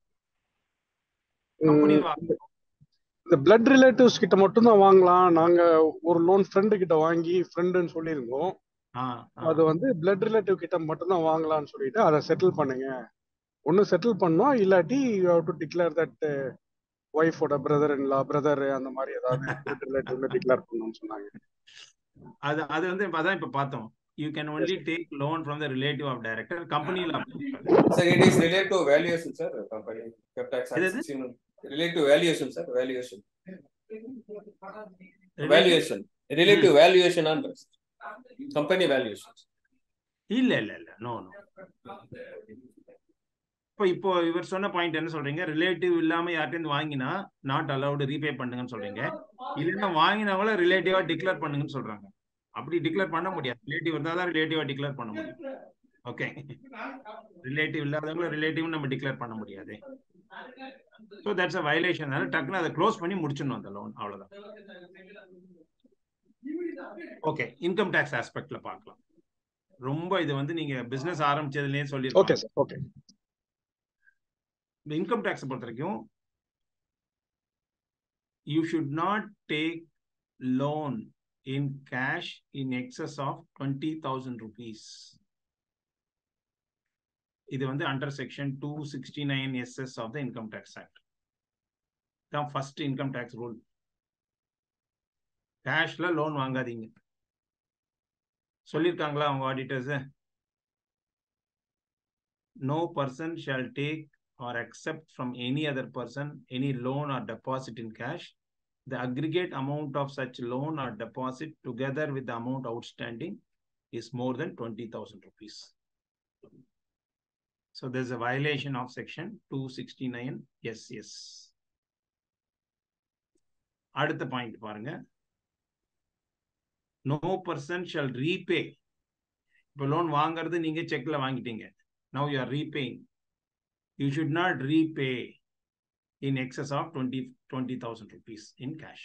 கம்பெனி இந்த பிளட் ரிலேட்டிவ்ஸ் கிட்ட மட்டும் தான் வாங்கலாம். நாங்க ஒரு லோன் ஃப்ரெண்டு கிட்ட வாங்கி ஃப்ரெண்டுன்னு சொல்லியிருந்தோம். அது வந்து பிளட் ரிலேட்டிவ் கிட்ட மட்டும் தான் வாங்கலாம்னு சொல்லிட்டு அதை செட்டில் பண்ணுங்க. ஒன்னு செட்டில் பண்ணோம், இல்லாட்டி you have to declare that ஒய்ஃபோட பிரதர் அந்த மாதிரி ஏதாவது பிளட் ரிலேட்டிவ்ல டிக்ளேர் பண்ணணும்னு சொன்னாங்க. அது வந்து அதான் இப்ப பார்த்தோம். You can only take loan from the relative of director. Company la. Sir, it is related to valuation, sir. Company kept tax related to valuation, sir. Valuation. Valuation. Relative valuation on company valuations. இல்ல no. இப்போ இவர் சொன்ன point என்ன சொல்றீங்க? Relative இல்லாம யார்கிட்ட வாங்கினா not allowed repay பண்ணுங்கன்னு சொல்றீங்க. இல்லைன்னா வாங்கினவங்கள ரிலேட்டிவா டிக்ளேர் பண்ணுங்கன்னு சொல்றாங்க. அப்படி டிக்ளேர் பண்ண முடியாது. ரிலேட்டிவ் இருந்தா தான் ரிலேட்டிவா டிக்ளேர் பண்ண முடியும். ஓகே, ரிலேட்டிவ் இல்லாதவங்கள ரிலேட்டிவ் நம்ம டிக்ளேர் பண்ண முடியாது. So that's a violation. டக்குன்னு அதை க்ளோஸ் பண்ணி முடிச்சிடணும் அந்த லோன், அவ்வளவுதான். ஓகே, இன்கம் டேக்ஸ் ஆஸ்பெக்ட்ல பார்க்கலாம். ரொம்ப இது வந்து நீங்க பிசினஸ் ஆரம்பிச்சதுலயே சொல்லிருக்கோம். இன்கம் டேக்ஸ் பொறுத்த வரைக்கும் you should not take loan in cash in excess of 20,000 rupees. இது வந்து under section 269 SS of the Income Tax Act. தான் first income tax rule. கேஷ்ல லோன் வாங்காதீங்க சொல்லிருக்காங்களா அவங்க ஆடிட்டர்ஸ்? No person shall take or accept from any other person any loan or deposit in cash. The aggregate amount of such loan or deposit together with the amount outstanding is more than 20,000 rupees. So there's a violation of section 269 SS. அடுத்த point பாருங்க. No person shall repay. இப்போ loan வாங்குறது நீங்க செக்ல வாங்கிட்டீங்க. Now you are repaying. You should not repay in excess of 20,000 rupees in cash.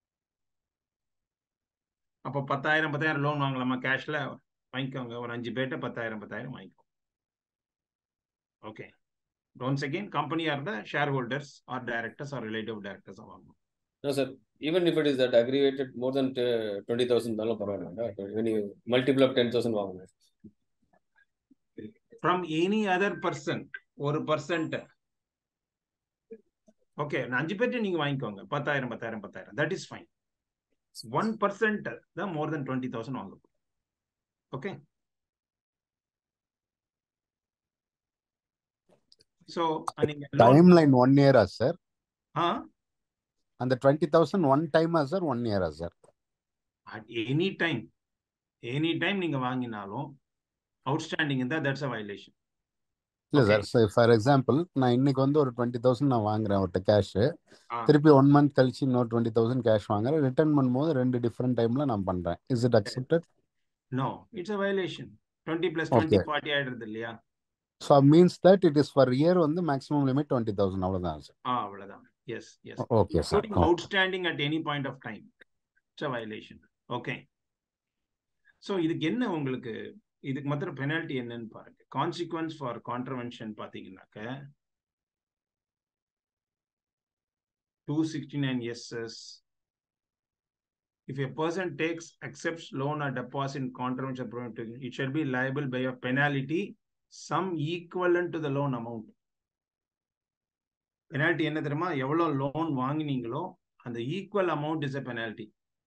அப்போ 10,000 loan வாங்கலாமா? கேஷ்ல வாங்கிக்கோங்க. ஒரு 5 பேர்ட்ட 10,000 வாங்கிக்கோ. Okay, once again company are the shareholders or directors or relative directors வாங்கணும். No sir, even if it is that aggregated more than 20,000 தாலும் பரவாயில்லை. when you multiple of 10,000 வாங்கணும். From any other person, ஒரு percent. ஓகே, 5 பேர்ட்ட நீங்க வாங்கிக்கோங்க 10,000. That is fine. 1% தான் more than 20,000 வாங்கும். Okay, so timeline 1 year sir. அந்த 20,000 one time sir, 1 year sir? At any time நீங்க வாங்கினாலும் outstanding இருந்தா that's a violation. இல்ல சார், ஃபார் எக்ஸாம்பிள் நான் இன்னைக்கு வந்து ஒரு 20,000 நான் வாங்குறேன் ஒரு கேஷ், திருப்பி 1 month கழிச்சு இன்னொரு 20,000 கேஷ் வாங்குறேன், ரிட்டர்ன் பண்ணும்போது 2 டிஃபரெண்ட் டைம்ல நான் பண்றேன். Is it accepted? No, it's a violation. 20 plus 20 40 ஆயிடுது இல்லையா? So means that it is for year வந்து maximum limit 20,000 அவ்வளவுதான் சார். அவ்வளவுதான். Yes. Okay sir. Outstanding at any point of time, it's a violation. Okay, so இதுக்கு என்ன உங்களுக்கு இதுக்கு மாத்திர பெனால்டி என்னன்னு பாருங்க. கான்சிக்வன்ஸ் ஃபார் கான்ட்ரவென்ஷன் பாத்தீங்கன்னாக்க 269 SS. If a person takes, accepts loan or deposit in contravention, it shall be liable by a penalty sum equivalent to the loan amount. Penalty என்ன தெரியுமா? எவ்வளவு லோன் வாங்கினீங்களோ அந்த equal amount is a penalty.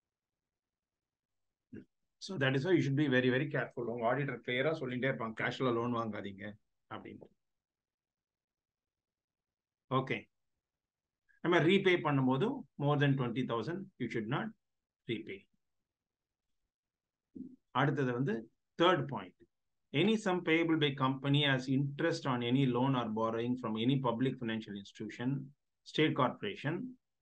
So that is why you should be very very careful. உங்க auditor கிளியரா சொல்லிட்டே இருப்பாங்க கேஷ்ல loan வாங்காதீங்க அப்படின்னு. ஓகே, நம்ம ரீபே பண்ணும்போது more than 20,000 you should not repay. அடுத்தது வந்து third point. Any sum payable by company as interest on any loan or borrowing from any public financial institution, state corporation,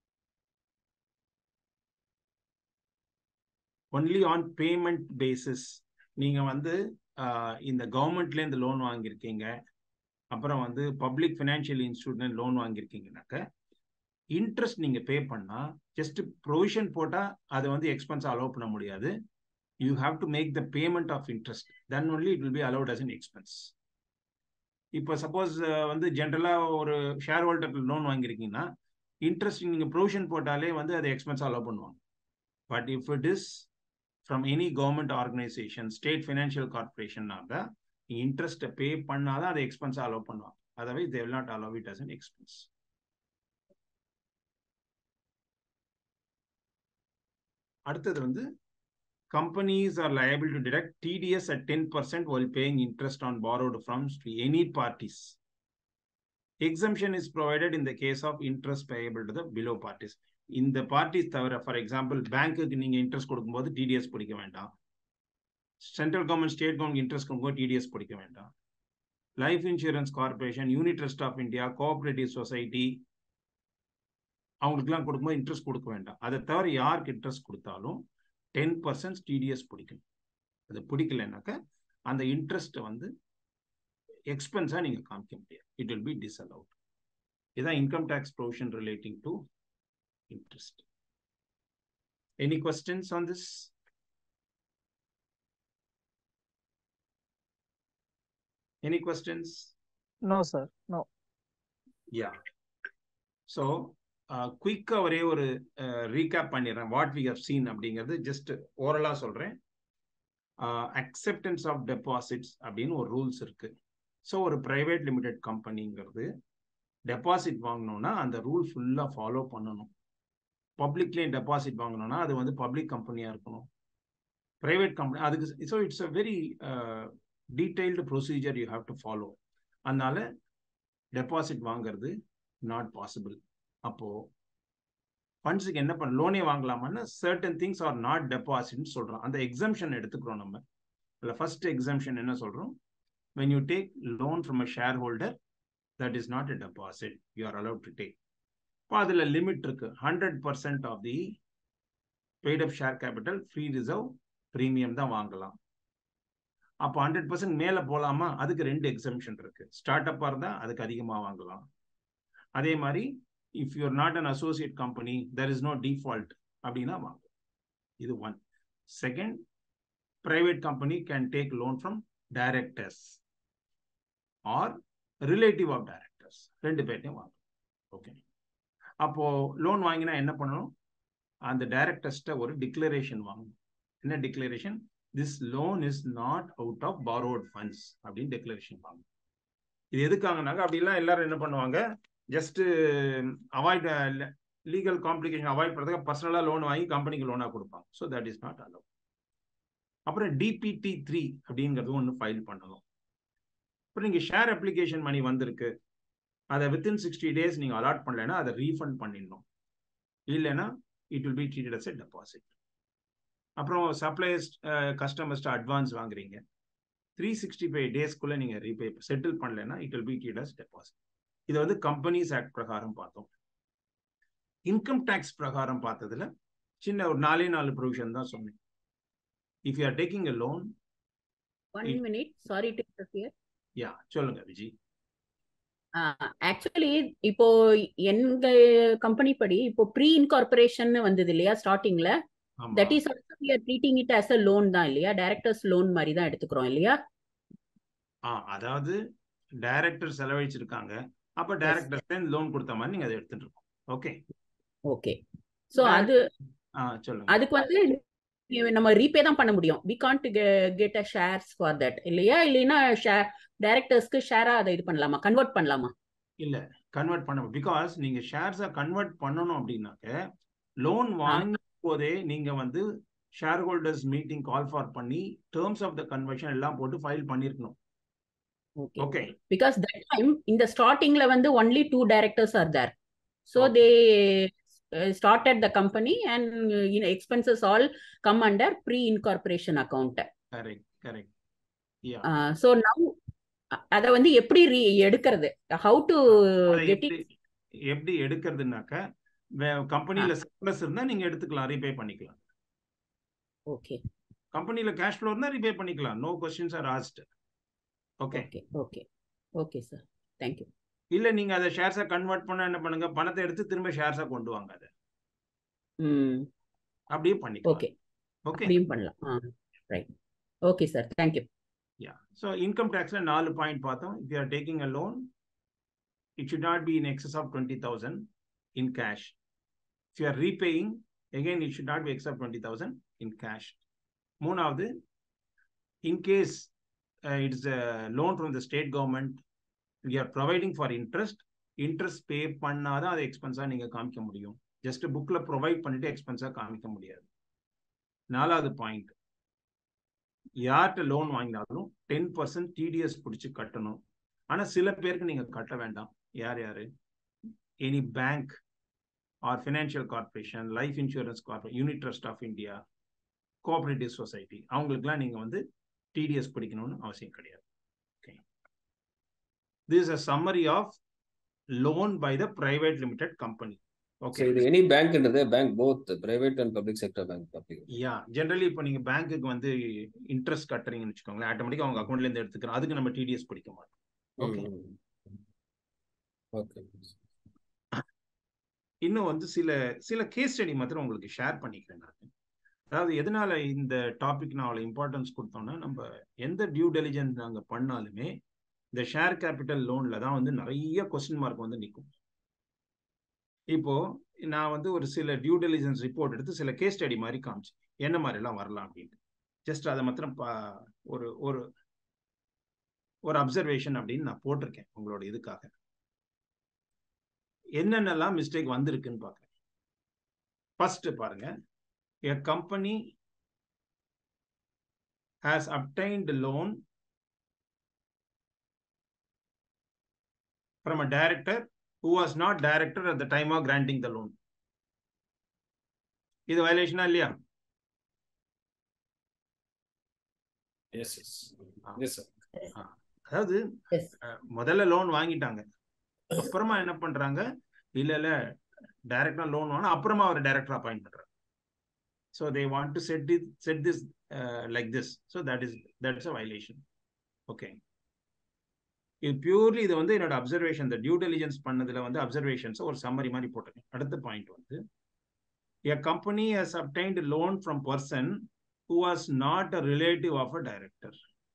only on payment basis. நீங்க வந்து இந்த கவர்மெண்ட்ல இருந்து loan வாங்கியிருக்கீங்க, அப்புறம் வந்து பப்ளிக் ஃபினான்ஷியல் இன்ஸ்டிடியூட்ல லோன் வாங்கியிருக்கீங்கன்னாக்க இன்ட்ரெஸ்ட் நீங்க பே பண்ணா ஜஸ்ட் ப்ரொவிஷன் போட்டா அதை வந்து எக்ஸ்பென்ஸ் அலோவ் பண்ண முடியாது. you have to make the payment of interest. Then only it will be allowed as an expense. இப்போ சப்போஸ் வந்து ஜென்ரலாக ஒரு ஷேர் ஹோல்டர் லோன் வாங்கியிருக்கீங்கன்னா இன்ட்ரெஸ்ட் நீங்கள் ப்ரொவிஷன் போட்டாலே வந்து அதை எக்ஸ்பென்ஸ் அலோவ் பண்ணுவாங்க. But if it is from any government organisation, state financial கார்பரேஷன்னாக இன்ட்ரெஸ்ட்டை பே பண்ணாதான் அதை எக்ஸ்பென்ஸாக அலோவ் பண்ணுவாங்க. Otherwise they will not allow it as an expense. அடுத்தது வந்து companies are liable to deduct TDS at 10% while paying interest on borrowed funds to any parties. Exemption is provided in the case of interest payable to the below parties. In the parties தவிர, for example, பேங்க்குக்கு நீங்க interest கொடுக்கும்போது TDS பிடிக்க வேண்டாம். Central government, state government interest கொடுக்கும்போது TDS பிடிக்க வேண்டாம். Life insurance corporation, unit trust of India, cooperative society, அவங்களுக்குலாம் கொடுக்கும்போது இன்ட்ரெஸ்ட் கொடுக்க வேண்டாம். அதை தவிர யாருக்கு இன்ட்ரெஸ்ட் கொடுத்தாலும் 10% TDS பிடிக்கும். அது பிடிக்கலனாக்க அந்த இன்ட்ரெஸ்ட் வந்து எக்ஸ்பென்ஸா நீங்க காமிக்க முடியாது. It will be disallowed. இதுதான் income tax provision relating to interest. Any questions on this? Any questions? No sir, no. Yeah. So குயிக்கா ஒரே ஒரு ரீகேப் பண்ணிடுறேன். வாட் வி ஹவ் சீன் அப்படிங்கிறது ஜஸ்ட் ஓரலா சொல்றேன். அக்செப்டன்ஸ் ஆஃப் டெபாசிட்ஸ் அப்படின்னு ஒரு ரூல்ஸ் இருக்கு. ஸோ ஒரு பிரைவேட் லிமிடெட் கம்பெனிங்கிறது டெபாசிட் வாங்கணும்னா அந்த ரூல் ஃபுல்லா ஃபாலோ பண்ணணும். பப்ளிக்லேயும் டெபாசிட் வாங்கணும்னா அது வந்து பப்ளிக் கம்பெனியா இருக்கணும். பிரைவேட் கம்பெனி அதுக்கு, so it's a very detailed procedure you have to follow. அதனால டெபாசிட் வாங்கிறது நாட் பாசிபிள். அப்போ ஃபண்ட்ஸுக்கு என்ன பண்ண, லோனே வாங்கலாமான்னு சர்டன் திங்ஸ் ஆர் நாட் டெபாசிட்னு சொல்றோம். அந்த எக்ஸம்ஷன் எடுத்துக்கிறோம் நம்ம. இல்லை ஃபர்ஸ்ட் எக்ஸம்ஷன் என்ன சொல்றோம்? when you take loan from a shareholder, that is not a deposit, you are allowed to take. இப்போ அதுல லிமிட் இருக்கு. 100% of the paid up share capital free reserve premium தான் வாங்கலாம். அப்போ 100% மேல போலாமா? அதுக்கு 2 எக்ஸம்ஷன் இருக்கு. ஸ்டார்ட் அப்பா இருந்தா அதுக்கு அதிகமா வாங்கலாம். அதே மாதிரி if you are not an associate company, there is no default அப்படின்னா வாங்க. இது 1. Second, private company can take loan from directors or relative of directors. 2 பேர்ட்டையும் வாங்க. ஓகே. அப்போ லோன் வாங்கினா என்ன பண்ணணும்? அந்த டைரக்டர்ஸ்ட ஒரு டிக்ளரேஷன் வாங்கணும். என்ன declaration? This loan is not out of borrowed funds அப்படின்னு டிக்ளரேஷன் வாங்கணும். இது எதுக்காகனாக்க அப்படிலாம் எல்லாரும் என்ன பண்ணுவாங்க, just avoid legal complication avoid பண்ணுறதுக்கு பர்சனலாக லோன் வாங்கி கம்பெனிக்கு லோனாக கொடுப்பாங்க. So that is not allow. அப்புறம் DPT3 அப்படிங்கிறது ஒன்று ஃபைல் பண்ணணும். அப்புறம் நீங்கள் ஷேர் அப்ளிகேஷன் மணி வந்திருக்கு, அதை வித்தின் 60 days நீங்கள் அலாட் பண்ணலைன்னா அதை ரீஃபண்ட் பண்ணிடணும். இல்லைன்னா it will be treated as a deposit. அப்புறம் சப்ளையர்ஸ் கஸ்டமர்ஸ்ட்டு அட்வான்ஸ் வாங்குறீங்க, 365 daysக்குள்ளே நீங்கள் ரீபே செட்டில் பண்ணலைன்னா it will be treated as deposit. இது வந்து கம்பெனிஸ் ஆக்ட் பிரகாரம் பார்த்தோம். இன்கம் டேக்ஸ் பிரகாரம் பார்த்ததுல சின்ன ஒரு 4 ப்ரொவிஷன் தான் சொன்னேன். If you are taking a loan. 1 minute, sorry to interfere. Yeah, சொல்லுங்க விஜி. ஆக்சுவலி இப்போ எங்க கம்பெனி படி இப்போ ப்ரீ இன்கார்பரேஷன் வந்தது இல்லையா ஸ்டார்டிங்ல, that is also we are treating it as a loan தான் இல்லையா, டைரக்டர்ஸ் லோன் மாதிரி தான் எடுத்துக்கிறோம் இல்லையா? அதாவது டைரக்டர் செலவழிச்சிருக்காங்க, அப்ப டைரக்டர் லோன் கொடுத்த மாதிரி நீங்க அதை எடுத்துட்டு இருக்கோம். Okay okay. சோ அது சொல்லுங்க. அதுக்கு வந்து நம்ம ரீபே தான் பண்ண முடியும். we can't get a shares for that இல்லையா? இல்லைன்னா டைரக்டர்ஸ்க்கு ஷேரா அதை இது பண்ணலாமா, கன்வெர்ட் பண்ணலாமா? இல்ல, கன்வெர்ட் பண்ண, பிகாஸ் நீங்க ஷேர்ஸா கன்வெர்ட் பண்ணணும் அப்படின்னாக்க லோன் வாங்கும் போதே நீங்க வந்து share holders meeting call for பண்ணி டேர்ம்ஸ் ஆஃப் த கன்வர்ஷன் எல்லாம் போட்டு ஃபைல் பண்ணிருக்கணும். Okay. because that time in the startingல வந்து only 2 directors are there, so they started the company and expenses all come under pre-incorporation account. Correct. Yeah. So now அத வந்து எப்படி எடுக்கிறது, how to get it? எப்படி எடுக்கிறதுனாக்க கம்பெனில surplus இருந்தா நீங்க எடுத்துக்கலாம், ரீபே பண்ணிக்கலாம். ஓகே. கம்பெனில கேஷ் ஃப்ளோ இருந்தா ரீபே பண்ணிக்கலாம். No questions are asked. Okay sir, thank you. இல்ல நீங்க அதை ஷேர்ஸா கன்வெர்ட் பண்ண என்ன பண்ணுங்க, பணத்தை எடுத்து திரும்ப ஷேர்ஸா கொண்டு வாங்க, அதை அப்படியே பண்ணிக்கலாம். ஓகே அப்படியும் பண்ணலாம். Right. Okay, sir. Thank you. Yeah. So income tax la 4 point பார்த்தோம். If you are taking a loan, it should not be in excess of 20,000 in cash. If you are repaying, again, it should not be excess of 20,000 in cash. மூணாவது, in case it is a loan from the state government, we are providing for interest pay பண்ணாதான் அதை எக்ஸ்பென்ஸா நீங்க காமிக்க முடியும். Just புக்ல provide பண்ணிட்டு எக்ஸ்பென்ஸா காமிக்க முடியாது. 4வது பாயிண்ட், யார்கிட்ட லோன் வாங்கினாலும் 10% TDS பிடிச்சி கட்டணும். ஆனா சில பேருக்கு நீங்க கட்ட வேண்டாம். யாரு? Any bank or financial corporation, life insurance corporation, unit trust of India, cooperative society, அவங்களுக்குலாம் நீங்க வந்து TDS பிடிக்கணும்னு அவசியம் கிடையாது. Okay, this is a summary of loan by the private limited company. Okay. So any bank into bank, both private and public sector bank. Yeah, generally இப்போ நீங்க பேங்க்குக்கு வந்து இன்ட்ரெஸ்ட் கட்டுறீங்கன்னு வச்சுக்கோங்களேன், ஆட்டோமேட்டிக்கா அவங்க அக்கௌண்ட்ல இருந்து எடுத்துக்கிறோம். அதுக்கு நம்ம TDS பிடிக்க மாட்டோம். ஓகே. ஓகே. இன்னும் வந்து சில கேஸ் ஸ்டடி மாத்திரம் உங்களுக்கு ஷேர் பண்ணிக்கிறேன் நான். அதாவது எதனால இந்த டாபிக் நான் அவ்வளவு இம்பார்ட்டன்ஸ் கொடுத்தோம்னா, நம்ம எந்த டியூ டெலிஜென்ஸ் நாங்க பண்ணாலுமே இந்த ஷேர் கேபிட்டல் லோன்ல தான் வந்து நிறைய கொஸ்டின் மார்க் வந்து நிற்கும். இப்போ நான் வந்து ஒரு சில டியூ டெலிஜென்ஸ் ரிப்போர்ட் எடுத்து சில கேஸ் ஸ்டடி மாதிரி காமிச்சு என்ன மாதிரி எல்லாம் வரலாம் அப்படின்ட்டு ஜஸ்ட் அதை மாத்திரம் ஒரு ஒரு ஒரு அப்சர்வேஷன் அப்படின்னு நான் போட்டிருக்கேன் உங்களோட இதுக்காக. என்னென்னலாம் மிஸ்டேக் வந்திருக்குன்னு பாக்குறேன். ஃபர்ஸ்ட் பாருங்க, a company has obtained loan from a director who was not director at the time of granting the loan. இது வயலேஷனா இல்லையா? Yes, yes. Yes, sir. அதாவது முதல்ல லோன் வாங்கிட்டாங்க, அப்புறமா என்ன பண்றாங்க, இல்ல டைரக்டா லோன் வாங்க அப்புறமா அவர் டைரக்டர் அப்பாயிண்ட் பண்றாங்க. So they want to set this like this. So that's a violation. Okay. இது பியூர்லி இது வந்து என்னோட அப்சர்வேஷன், இந்த டியூ டெலிஜென்ஸ் பண்ணதுல வந்து அப்சர்வேஷன்ஸ் ஒரு சம்மரி மாதிரி போட்டிருக்கேன். அடுத்த பாயிண்ட் வந்து, a company has obtained a loan from person who was not a relative of a director.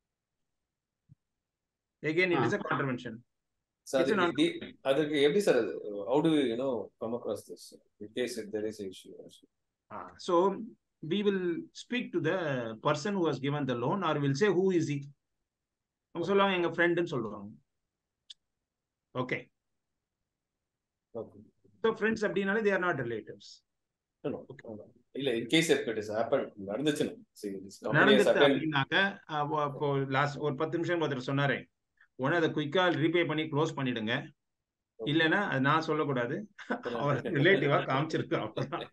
Again, it is a contravention. So adukku eppadi sir, how do you come across this in case if there is an issue? So we will speak to the person who has given the loan, or we'll say who is he. அவங்க சொல்லுவாங்க எங்க ஃப்ரெண்டுன்னு சொல்லுவாங்க. Okay, so friends அப்படினாலே they are not relatives. இல்ல in case if it is happened நடந்துச்சு அப்படின்னாக்க இப்போ லாஸ்ட் ஒரு 10 நிமிஷம் ஒருத்தர் சொன்னாரே, உடனே அதை குயிக்கா ரீபே பண்ணி க்ளோஸ் பண்ணிடுங்க. இல்லைன்னா அது நான் சொல்லக்கூடாது, அவர் ரிலேட்டிவா காமிச்சிருக்கு அவ்வளவுதான்.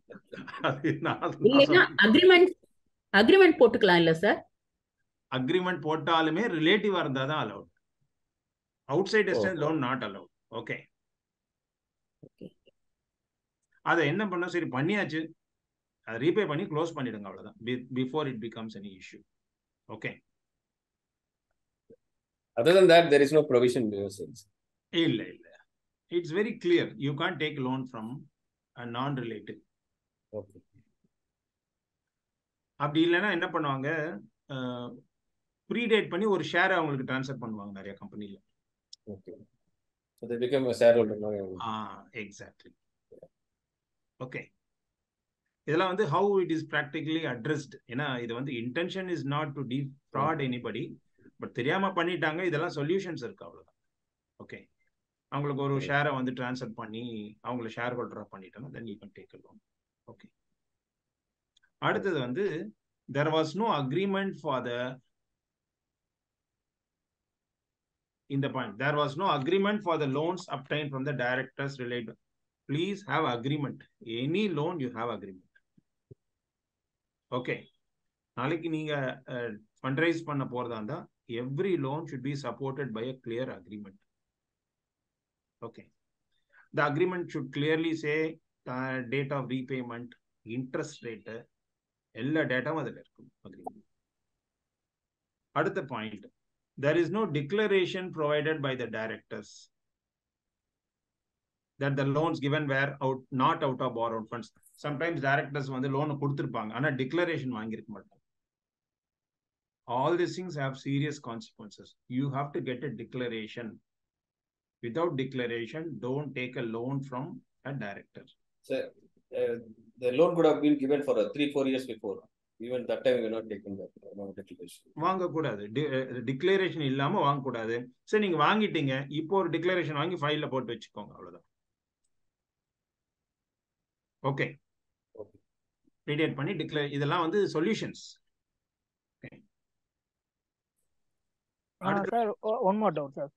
அக்ரிமெண்ட் போட்டுக்கலாம் இல்ல சார்? அக்ரிமெண்ட் போட்டாலுமே ரிலேட்டிவா இருந்தா தான் allowed. Outside estate loan not allowed. Okay, அதை என்ன பண்ண, சரி பண்ணியாச்சு, அதை ரீபே பண்ணி க்ளோஸ் பண்ணிடுங்க அவ்வளவுதான், before it becomes any issue. Okay, other than that there is no provision in your sense. இல்ல it's very clear, you can't take loan from a non relative. Okay, அப்படி இல்லைன்னா என்ன பண்ணுவாங்க, ப்ரீடேட் பண்ணி ஒரு ஷேர் அவங்களுக்கு ட்ரான்ஸ்ஃபர் பண்ணுவாங்க நிறைய கம்பெனில. Okay, so they become a shareholder. Exactly. Okay, இதெல்லாம் வந்து how it is practically addressed. ஏன்னா இது வந்து intention is not to defraud anybody, but தெரியாம பண்ணிட்டாங்க, இதெல்லாம் சொல்யூஷன்ஸ் இருக்கு அவ்வளவுதான். ஓகே, அவங்களுக்கு ஒரு ஷேரை வந்து ட்ரான்ஸ்ஃபர் பண்ணி அவங்கள ஷேர் ஹோல்டரா பண்ணிட்டாங்க, then you can take a loan. Okay, அடுத்தது வந்து there was no agreement for the in the point, there was no agreement for the loans obtained from the directors related. Please have agreement. Any loan you have agreement. Okay, நாளைக்கு நீங்க fundraise பண்ண போறதா இருந்தா every loan should be supported by a clear agreement. Okay, the agreement should clearly say date of repayment, interest rate, எல்லா டேட்டாவும் அதில் இருக்கும் agreement. அடுத்த point, there is no declaration provided by the directors that the loans given were not out of borrowed funds. Sometimes directors வந்து loan கொடுத்திருப்பாங்க, ஆனா declaration வாங்கியிருக்க மாட்டாங்க. All these things have serious consequences. You have to get a declaration. Without declaration, don't take a loan from a director. So, the loan could have been given for 3-4 years before. Even that time we are not taking that declaration. வாங்கக்கூடாது. Declaration இல்லாம வாங்கக்கூடாது. சரி, நீங்க வாங்கிட்டீங்க, இப்போ ஒரு declaration வாங்கி ஃபைல்ல போட்டு வச்சுக்கோங்க, அவ்வளவுதான். ஓகே, ரீடேட் பண்ணி டிக்ளேர், இதெல்லாம் வந்து solutions. Sir one more doubt sir.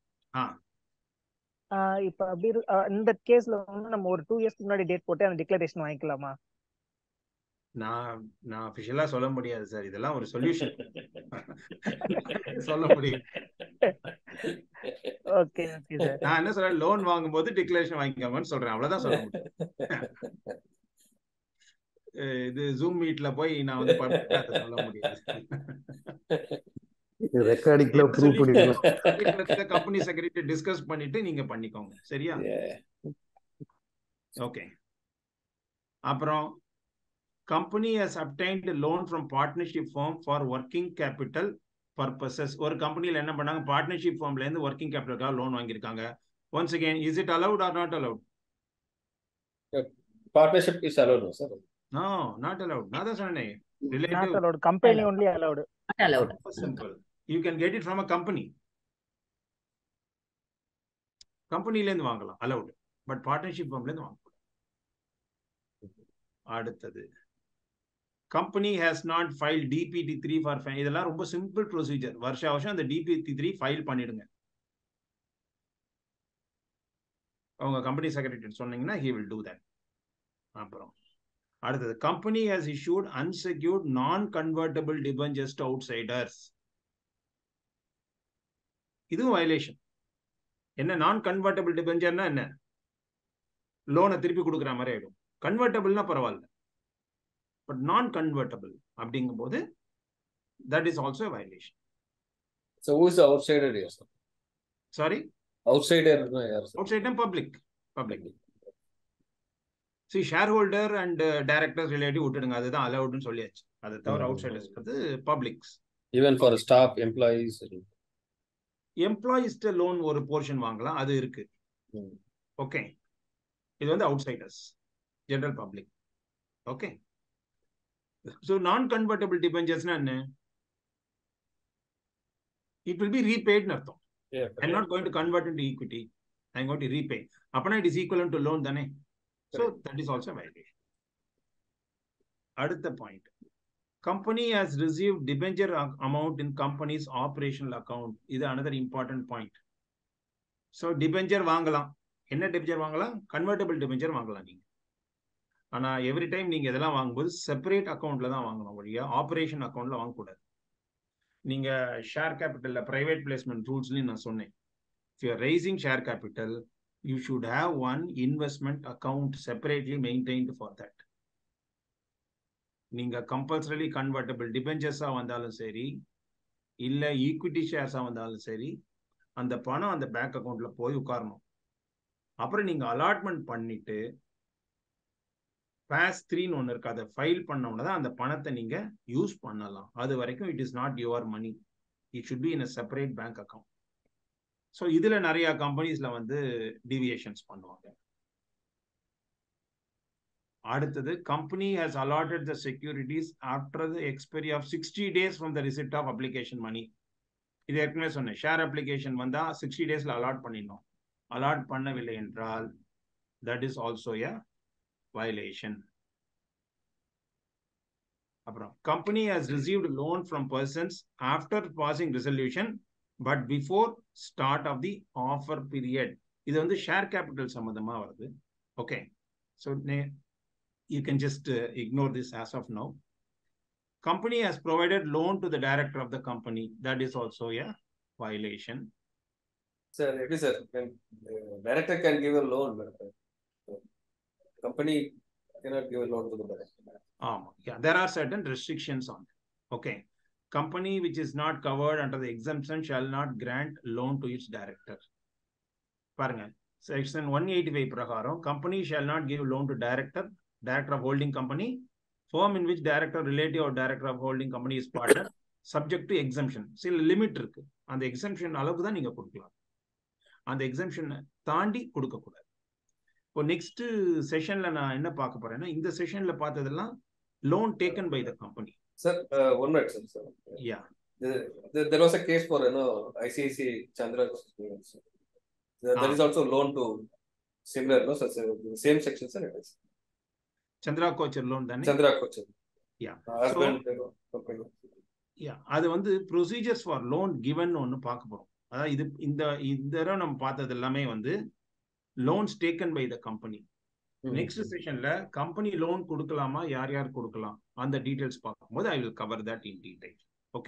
இப்ப அப்படி இந்த கேஸ்ல வந்து நம்ம ஒரு 2 இயர்ஸ்க்கு முன்னாடி டேட் போட்டு அந்த டிக்ளரேஷன் வாங்கிக்கலாமா? நான் அபிஷியலா சொல்ல முடியாது சார், இதெல்லாம் ஒரு சொல்யூஷன் சொல்ல முடியும். Okay okay sir. நான் என்ன சொல்றேன், லோன் வாங்கும்போது டிக்ளரேஷன் வாங்கிக்கோங்கன்னு சொல்றேன், அவ்வளவுதான் சொல்ல முடியும். இது ஜூம் மீட்ல போய் நான் வந்து சொல்ல முடியாது. ரெக்கார்டிங்ல ப்ரூவ் பண்ணிடலாம். கம்பெனி செக்ரட்டரி டிஸ்கஸ் பண்ணிட்டு நீங்க பண்ணிக்கோங்க, சரியா? ஓகே. அப்புறம் company has obtained a loan from partnership firm for working capital purposes. ஒரு கம்பெனில என்ன பண்ணாங்க, பார்ட்னர்ஷிப் ஃபார்ம்ல இருந்து working capital லோன் வாங்கியிருக்காங்க. Once again, is it allowed or not allowed? Partnership is allowed, sir. No, not allowed. நான் தான் சொன்னேன், not allowed. Company only allowed. Not allowed. Simple. You can get it from a company. கம்பெனில இருந்து வாங்கலாம், allowed. But partnership ஃபார்ம்ல இருந்து வாங்கக்கூடாது. அடுத்தது, company has not filed DPT3 for fine. இதெல்லாம் ரொம்ப சிம்பிள் ப்ரொசீஜர். வருஷம் அந்த DPT3 ஃபைல் பண்ணிடுங்க. அவங்க கம்பெனி செக்ரட்டரி சொன்னீங்கன்னா he will do that. அப்புறம் அடுத்தது, company has issued unsecured non-convertible debentures to outsiders. இதுவும் வயலேஷன். என்ன நான் கன்வெர்ட்டபிள் டிபெஞ்சர்னா என்ன? லோனை திருப்பி கொடுக்குற மாதிரி ஆயிடும். கன்வெர்ட்டபிள்னா பரவாயில்ல, பட் நான் கன்வெர்ட்டபிள் அப்படிங்கும் போது that is also a violation. So who is the outsider here, sir? Sorry? Outsider. Outsider public. See, shareholder and directors relative விட்டுடுங்க, அதுதான் allowedனு சொல்லியாச்சு. அது தவிர outsiders வந்து publics. Even for staff, employees. Employees loan ஒரு போர்ஷன் வாங்கலாம், அது இருக்கு. ஓகே, இது வந்து outsiders, general public. Okay, so நான் கன்வெர்ட்டபிள் டிபெஞ்சர்ஸ்னா என்ன? இட் வில் பி ரீபேட்னு அர்த்தம். I am not going to convert into equity, I am going to repay. அப்பனா it is equal to loan தானே? So that is also violation. அடுத்த point, company has received debenture amount in company's operational account. இது another important point. So debenture வாங்கலாம். என்ன debenture வாங்கலாம்? Convertible debenture வாங்கலாம் நீங்க. ஆனா every time நீங்க இதெல்லாம் வாங்கும்போது செப்பரேட் அக்கவுண்ட்ல தான் வாங்கணும், வழியா ஆபரேஷன் அக்கவுண்ட்ல வாங்கக்கூடாது. நீங்க ஷேர் கேபிட்டல்ல பிரைவேட் பிளேஸ்மெண்ட் ரூல்ஸ்லயும் நான் சொன்னேன், if you are raising share capital, you should have one investment account separately maintained for that. நீங்க கம்பல்சரி கன்வெர்ட்டபிள் டிபெஞ்சர்ஸா வந்தாலும் சரி, இல்ல ஈக்விட்டி ஷேர்ஸா வந்தாலும் சரி, அந்த பணம் அந்த பேங்க் அக்கவுண்ட்ல போய் உட்காரணும். அப்புறம் நீங்க அலாட்மெண்ட் பண்ணிட்டு பாஸ் 3ன்னு ஒன்று இருக்கு, அதை ஃபைல் பண்ணோம்னா தான் அந்த பணத்தை நீங்க யூஸ் பண்ணலாம். அது வரைக்கும் it is not your money, it should be in a separate bank account. So இதுல நிறைய கம்பெனிஸ்ல வந்து டீவியேஷன்ஸ் பண்ணுவாங்க. அடுத்தது, company has allotted the securities after the expiry of 60 days from the receipt of application money. இது ஏற்கனவே சொன்னேன், share application வந்தா 60 daysல allot பண்ணிடணும். அலாட் பண்ணவில்லை என்றால் that is also a violation. அப்புறம், company has received loan from persons after passing resolution but before start of the offer period. இது வந்து ஷேர் கேபிட்டல் சம்பந்தமா வருது. Okay, so you can just ignore this as of now. Company has provided loan to the director of the company. That is also a violation. Sir, it is, sir. Director can give a loan, but company cannot give a loan to the director. Yeah, there are certain restrictions on it. Okay. Company which is not covered under the exemption shall not grant loan to its director. பாருங்க, section 185 பிரகாரம் company shall not give loan to director of holding company, firm in which director, relative or director of holding company is partner, subject to exemption. சில limit இருக்கு. அந்த exemption அளவுக்கு தான் நீங்க கொடுக்கலாம். அந்த எக்ஸம்ஷனை தாண்டி கொடுக்கக்கூடாது. இப்போ நெக்ஸ்ட் செஷன்ல நான் என்ன பார்க்க போறேன்னா, இந்த செஷன்ல பார்த்ததெல்லாம் loan taken by the company. Sir, one minute, sir. Yeah. There was a case for ICICI Chandra. There is also loan to similar, no, sir, same section, sir. It is Chandra Kochar loan தானே? Chandra Kochar. Yeah. Husband, yeah. அது வந்து procedures for loan given ஒன்னு பார்க்க போறோம். அதாவது இது இந்த தடவை நம்ம பார்த்தது எல்லாமே வந்து loans taken by the company. Next செஷன்ல கம்பெனி லோன் கொடுக்கலாமா, யார் யார் கொடுக்கலாம், அந்த டீடைல்ஸ் பார்க்கும்போது I will cover that in detail. Okay.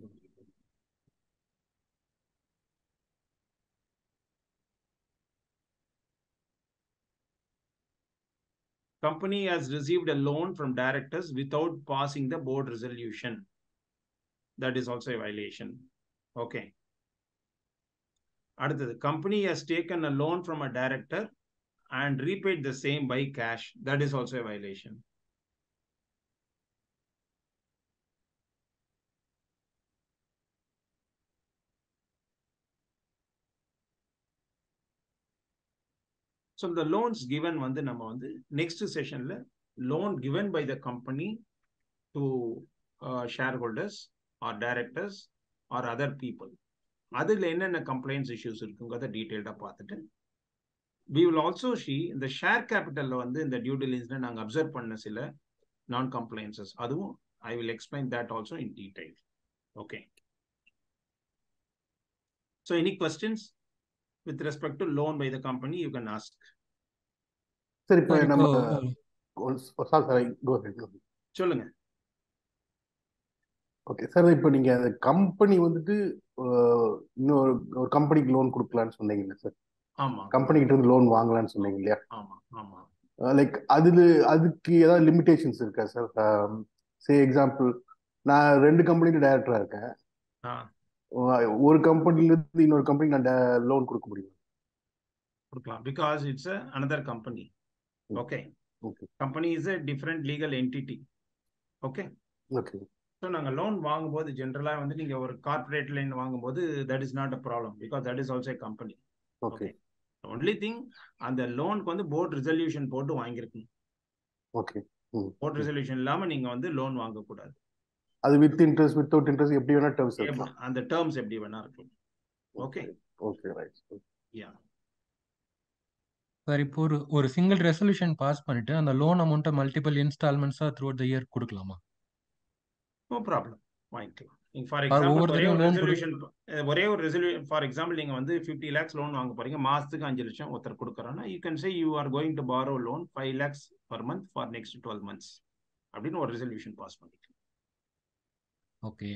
Company has received a loan from directors without passing the board resolution. That is also a violation. Okay. அடுத்தது, company has taken a loan from a director and repaid the same by cash. That is also a violation. So the loans given வந்து நம்ம வந்து next sessionல loan given by the company to shareholders or directors or other people. அதுல என்னென்ன compliance issues இருக்குங்கிறத டீடைல்டா பார்த்துட்டு we will also see இந்த share capital வந்து இந்த due diligence நாங்க observe பண்ண சில non compliances. அதுவும் I will explain that also in detail. Okay. So any questions with respect to loan by the company, you can ask. சரி, இப்போ நம்ம சொல்லுங்க. ஓகே சார், இப்போ நீங்க அந்த கம்பெனி வந்துட்டு இன்னொரு ஒரு கம்பெனிக்கு லோன் கொடுக்கலான்னு சொன்னீங்கல்ல சார்? ஆமா. கம்பெனி கிட்ட இருந்து லோன் வாங்கலாம்னு சொன்னீங்க இல்லையா? ஆமா ஆமா. லைக் அதுக்கு ஏதாவது லிமிடேஷன்ஸ் இருக்கா சார்? சே எக்ஸாம்பிள், நான் 2 கம்பெனிக்கு டைரக்டரா இருக்கேன். ஒரு கம்பெனில இருந்து இன்னொரு கம்பெனி நான் லோன் கொடுக்க முடியும்? கொடுக்கலாம், because it's another company. Okay. Company is a different legal entity. Okay. Okay. So நாங்க லோன் வாங்கும்போது ஜெனரலா வந்து நீங்க ஒரு கார்ப்பரேட் லைன் வாங்கும்போது that is not a problem because that is also a company. Okay. Only thing, அந்த லோனுக்கு வந்து போர்ட் ரெசல்யூஷன் போட்டு வாங்கிருக்கணும். ஓகே. போர்ட் ரெசல்யூஷன் இல்லாம நீங்க வந்து லோன் வாங்க கூடாது. அது வித் இன்ட்ரெஸ்ட் வித்அவுட் இன்ட்ரெஸ்ட் எப்படி வேணா டர்ம்ஸ் இருக்கலாம். அந்த டர்ம்ஸ் எப்படி வேணா இருக்கும். Okay. Okay, right. Yeah. Sir, இப்போ ஒரு சிங்கிள் ரெசல்யூஷன் பாஸ் பண்ணிட்டு அந்த லோன் அமௌண்ட்டை மல்டிபிள் இன்ஸ்டால்மெண்ட்ஸா த்ரூ அவுட் தி இயர் கொடுக்கலாமா? நோ ப்ராப்ளம், வாங்கிக்கலாம். ஃபார் எக்ஸாம்பிள் ஒரே ஒரு ரெசல்யூஷன், ஃபார் எக்ஸாம்பிள் நீங்க வந்து 50 lakhs லோன் வாங்க போறீங்க, மாசத்துக்கு 5 லட்சம் ஒருத்தர் கொடுக்குறாங்கன்னா you can say you are going to borrow loan 5 lakhs per month for next 12 months அப்படின்னு ஒரு ரெசல்யூஷன் பாஸ் பண்ணிக்கலாம். ஓகே.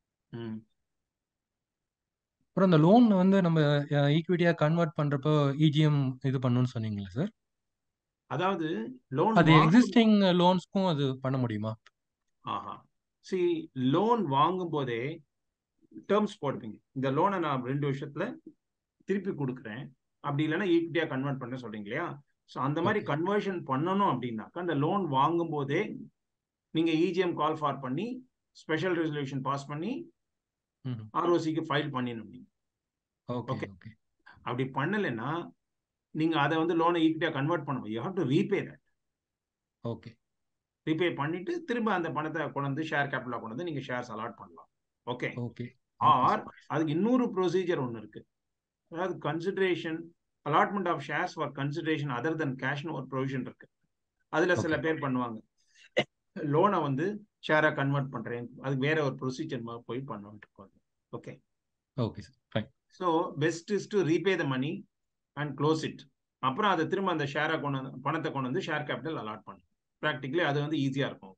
அப்புறம் அந்த லோன் வந்து நம்ம ஈக்விட்டியா கன்வெர்ட் பண்றப்போ இஜிஎம் இது பண்ணணும்னு சொன்னீங்களா சார்? அதாவது லோன் அது எக்ஸிஸ்டிங் லோன்ஸ்க்கும் அது பண்ண முடியுமா? ஆஹா. See, லோன் வாங்கும் போதே டேர்ம்ஸ் போடுவீங்க. இந்த லோனை நான் 2 வருஷத்துல திருப்பி கொடுக்குறேன், அப்படி இல்லைன்னா ஈக்விட்டியா கன்வெர்ட் பண்ண சொல்றீங்க இல்லையா? ஸோ அந்த மாதிரி கன்வர்ஷன் பண்ணணும் அப்படின்னாக்கா அந்த லோன் வாங்கும் போதே நீங்க இஜிஎம் கால் ஃபார் பண்ணி ஸ்பெஷல் ரெசல்யூஷன் பாஸ் பண்ணி ஆர்ஓசிக்கு ஃபைல் பண்ணிடணும் நீங்க. ஓகே. அப்படி பண்ணலைன்னா நீங்க அதை வந்து லோனை ஈக்விட்டியா கன்வெர்ட் பண்ணணும். You have to repay that. Okay. Repay பண்ணிட்டு திரும்ப அந்த பணத்தை கொண்டு வந்து ஷேர் கேபிட்டலா கொண்டு வந்து நீங்க ஷேர்ஸ் அலாட் பண்ணலாம். ஓகே. ஓகே. ஆர் அதுக்கு இன்னொரு ப்ரொசீஜர் ஒன்று இருக்கு. அதாவது consideration allotment of shares for consideration other than கேஷ்னு ஒரு ப்ரொவிஷன் இருக்கு. அதுல சில பேர் பண்ணுவாங்க, லோனை வந்து ஷேரா கன்வெர்ட் பண்றேன், அதுக்கு வேற ஒரு ப்ரொசீஜர் போய் பண்ணிட்டு இருப்பாங்க. Okay. Okay sir, fine. So best is to repay the money and close it. அப்புறம் அதை திரும்ப அந்த ஷேரை பணத்தை கொண்டு வந்து ஷேர் கேபிட்டல் அலாட் பண்ணும். ப்ராக்டிகலி அது வந்து ஈஸியா இருக்கும்.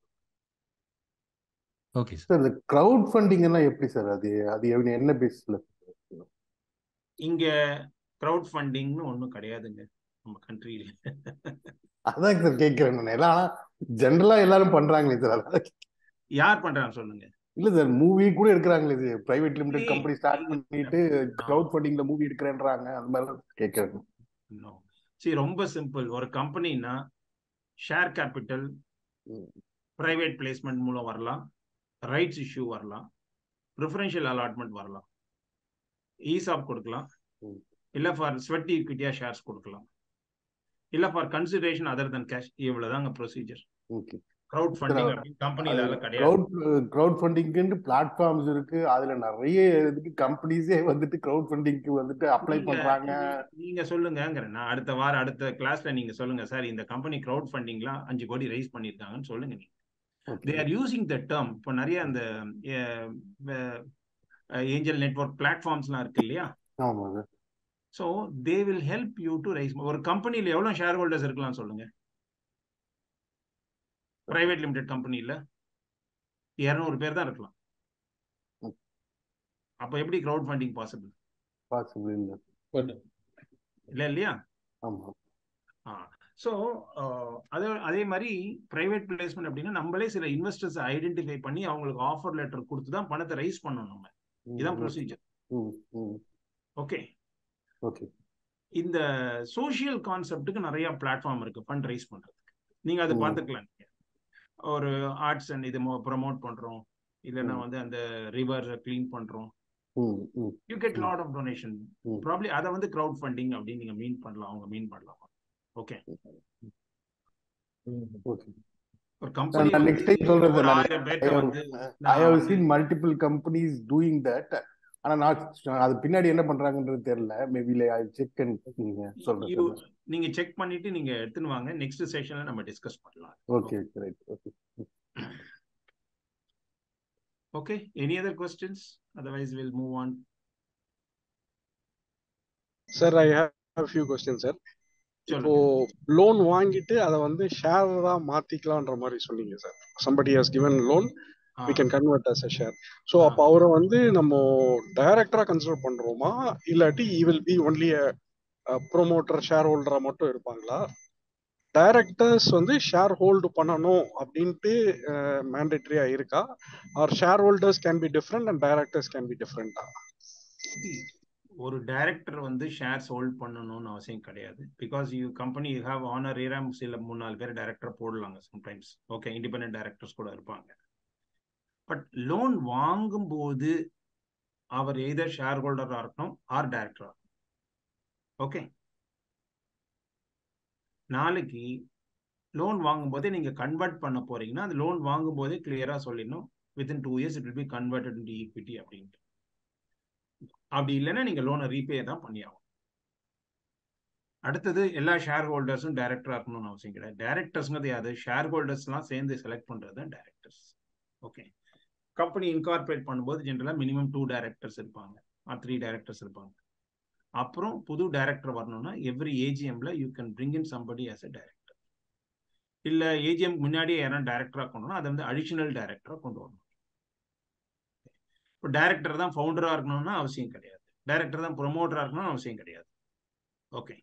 ஓகே சார், இந்த கிரவுட் ஃபண்டிங் எல்லாம் எப்படி சார்? அது என்ன பேசிஸ்ல? இங்க கிரவுட் ஃபண்டிங்னு ஒன்றும் கிடையாதுங்க நம்ம கண்ட்ரியில. அதான் சார் கேட்கிறேன். எல்லாம் ஜெனரலா எல்லாரும் பண்றாங்களே சார். யார் பண்றாங்க சொல்லுங்க? இல்ல சார், மூவி கூட எடுக்கிறாங்களே, இது பிரைவேட் லிமிடெட் கம்பெனி ஸ்டார்ட் பண்ணிட்டு கிரவுட் ஃபண்டிங்ல மூவி எடுக்கிறேன்றாங்க. அந்த மாதிரி கேட்கிறேன். சரி, ரொம்ப சிம்பிள். ஒரு கம்பெனினா ஷேர் கேபிட்டல் பிரைவேட் பிளேஸ்மெண்ட் மூலம் வரலாம், ரைட்ஸ் இஷ்யூ வரலாம், ப்ரிஃபரன்ஷியல் அலாட்மெண்ட் வரலாம், ESOP கொடுக்கலாம், இல்ல ஃபார் ஸ்வெட் ஈக்விட்டியா ஷேர்ஸ் கொடுக்கலாம், இல்ல for consideration other than cash. இவ்வளவுதாங்க ப்ரொசீஜர். கிரவுட் ஃபண்டிங் அப்படின்னு கம்பெனில கிடையாது. கிரவுட் ஃபண்டிங்க்கு பிளாட்ஃபார்ம்ஸ் இருக்கு, அதுல நிறைய இதுக்கு கம்பெனிஸே வந்துட்டு கிரவுட் ஃபண்டிங்க்கு வந்துட்டு அப்ளை பண்றாங்க. நீங்க சொல்லுங்கங்கறேன், நான் அடுத்த வாரம் அடுத்த கிளாஸ்ல நீங்க சொல்லுங்க சார் இந்த கம்பெனி கிரவுட் ஃபண்டிங்லாம் 5 கோடி ரைஸ் பண்ணிருக்காங்கன்னு சொல்லுங்க. நீங்க they are using the term. இப்போ நிறைய அந்த ஏஞ்சல் நெட்வொர்க் பிளாட்ஃபார்ம்ஸ்லாம் இருக்கு இல்லையா? ஆமாங்க. So they will help you to raise. ஒரு கம்பெனியில் எவ்வளோ ஷேர் ஹோல்டர்ஸ் இருக்கலாம் சொல்லுங்க? பிரைவேட் லிமிடெட் கம்பெனியில் 200 பேர் தான் இருக்கலாம். அப்போ எப்படி கிரவுட் ஃபண்டிங் பாசிபிள்? பாசிபிள் இல்லை இல்லை இல்லையா? ஆமாம். ஸோ அதே மாதிரி பிரைவேட் பிளேஸ்மெண்ட் அப்படின்னா நம்மளே சில இன்வெஸ்டர்ஸ் ஐடென்டிஃபை பண்ணி அவங்களுக்கு ஆஃபர் லெட்டர் கொடுத்து தான் பணத்தை ரைஸ் பண்ணணும். நம்ம இதான் ப்ரொசீஜர். Okay okay. இந்த சோஷியல் கான்செப்டுக்கு நிறைய பிளாட்ஃபார்ம் இருக்கு ஃபண்ட் ரைஸ் பண்றதுக்கு. நீங்க அதை பார்த்துக்கலாம். ஒரு ஆர்ட்ஸ் அண்ட் இது ப்ரமோட் பண்றோம், இல்லைன்னா வந்து அந்த ரிவர் கிளீன் பண்றோம், you get lot of donation. Probably அதை வந்து கிரவுட் ஃபண்டிங் அப்படின்னு நீங்க மீன் பண்ணலாம், அவங்க மீன் பண்ணலாம். ஓகே ஒரு கம்பெனி நெக்ஸ்ட் டைம் சொல்றது, I have seen multiple companies doing that. ஆனா நான் அது பின்னாடி என்ன பண்றாங்கன்றது தெரியல. மேபி ஐ செக் அண்ட் நீங்க சொல்றது நீங்க செக் பண்ணிட்டு நீங்க எடுத்துன்னு வாங்க. நெக்ஸ்ட் செஷன்ல நம்ம டிஸ்கஸ் பண்ணலாம். Okay right. Okay okay. Any other questions? otherwise we'll move on. Sir, I have a few questions, sir. இப்போ லோன் வாங்கிட்டு அதை வந்து ஷேரா மாத்திக்கலாம்ன்ற மாதிரி சொன்னீங்க சார். somebody has given loan, we can convert as a share. So அப்ப அவரை வந்து நம்ம டைரக்டரா கன்சிடர் பண்றோமா, இல்லாட்டி he will be only a promoter shareholder மட்டும் இருப்பாங்களா? டைரக்டர்ஸ் வந்து ஷேர் ஹோல்டு பண்ணணும் அப்படின்ட்டு மேண்டேட்டரியா இருக்கா, or shareholders can be different and directors can be டிஃப்ரெண்டா? ஒரு டைரக்டர் வந்து ஷேர்ஸ் ஹோல்ட் பண்ணணும்னு அவசியம் கிடையாது. Because you company you have honorarium சில 3-4 பேர் டைரக்டர் போடலாங்க சம்டைம்ஸ். ஓகே, இண்டிபெண்டன்ட் டைரக்டர்ஸ் கூட இருப்பாங்க. பட் லோன் வாங்கும்போது அவர் எய்தர் ஷேர் ஹோல்டரா இருக்கணும் ஆர் டைரக்டரா. ஓகே, நாளைக்கு லோன் வாங்கும்போதே நீங்க கன்வெர்ட் பண்ண போறீங்கன்னா அந்த லோன் வாங்கும்போதே கிளியரா சொல்லிடணும், within 2 years it will be converted into equity அப்படின்ட்டு. அப்படி இல்லைன்னா நீங்க லோனை ரீபே தான் பண்ணி ஆகும். அடுத்தது எல்லா ஷேர் ஹோல்டர்ஸும் டைரக்டரா இருக்கணும்னு அவசியம் கிடையாது. டைரக்டர்ஸ்ங்கிறது யாரு? ஷேர் ஹோல்டர்ஸ்லாம் சேர்ந்து செலக்ட் பண்றது தான் டைரக்டர்ஸ். ஓகே, கம்பெனி இன்கார்பரேட் பண்ணும்போது ஜென்ரலா மினிமம் 2 டைரக்டர்ஸ் இருப்பாங்க, 3 டைரக்டர்ஸ் இருப்பாங்க. அப்புறம் புது டைரக்டர் வரணும்னா எவ்ரி ஏஜிஎம்ல you can bring in somebody as a director. இல்ல ஏஜிஎம் முன்னாடியே யாரும் டைரக்டரா கொண்டு அதை வந்து அடிஷனல் டைரக்டரா கொண்டு வரணும். இப்போ டைரக்டர் தான் ஃபவுண்டரா இருக்கணும்னா அவசியம் கிடையாது, டைரக்டர் தான் ப்ரொமோட்டரா இருக்கணும்னு அவசியம் கிடையாது. ஓகே,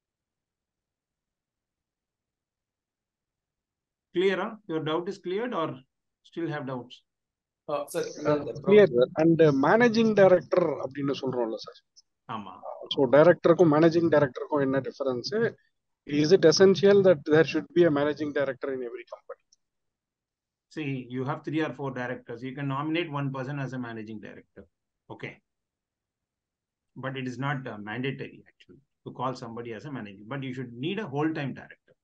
கிளியரா? Your doubt is cleared or still have doubts? Clear. And managing director அப்படின்னு சொல்றோம்ல சார். ஆமா. ஸோ டைரக்டருக்கும் மேனேஜிங் டைரக்டருக்கும் என்ன difference? Is it essential that there should be a managing director in every company? See, you have 3 or 4 directors. You can nominate one person as a managing director. Okay. But it is not mandatory actually to call somebody as a manager. But you should need a whole-time director.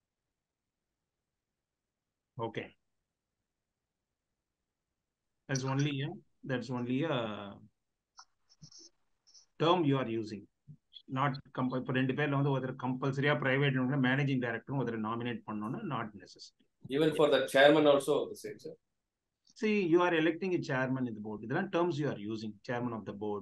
Okay. That's only a term you are using. Not இப்போ 2 பேர்ல வந்து ஒருத்தர் கம்பல்சரியா private managing டைரக்டரும் ஒருத்தர் nominate பண்ணணும்னா not necessary. Even for the chairman also the same, sir. See, you are electing a chairman in the board. There are terms you are using. Chairman of the board.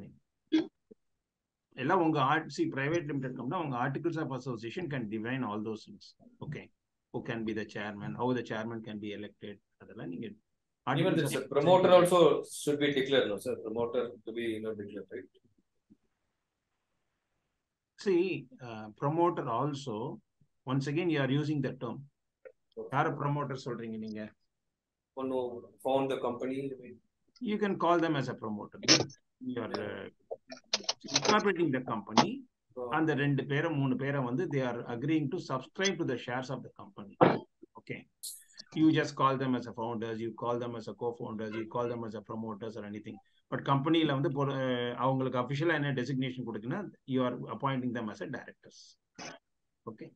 எல்லாம் உங்க private limited company, உங்க articles of association can define all those things. Okay. Who can be the chairman? How the chairman can be elected? அதெல்லாம் நீங்க even this promoter also should be declared, no sir? Promoter to be declared, right? See, promoter also, once again you are using the term. யார promoter சொல்றீங்க நீங்க? One who found the company. You can call them as a promoter. You are incorporating the company. அந்த 2 பேரை 3 பேரை வந்து they are agreeing to subscribe to the shares of the company. Okay. you just call them as a founders, you call them as a co-founders, you call them as a promoters or anything. But company-ல வந்து அவங்களுக்கு official என்ன designation கொடுக்குன்னா you are appointing them as a directors. Okay.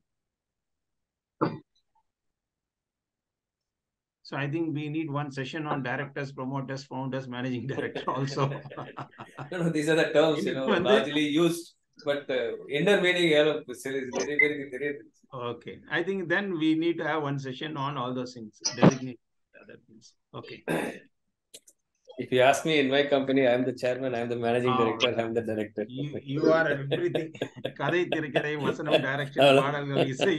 So I think we need one session on directors, promoters, founders, managing director also. No, these are the terms, largely used, but inner meaning very. Okay, I think then we need to have one session on all those things, designate other things. Okay. If you ask me, in my company, I am the chairman, I am the managing director, I am the director. You are everything. Kadai thirukadai, vasanam, direction, paadalgal, isai.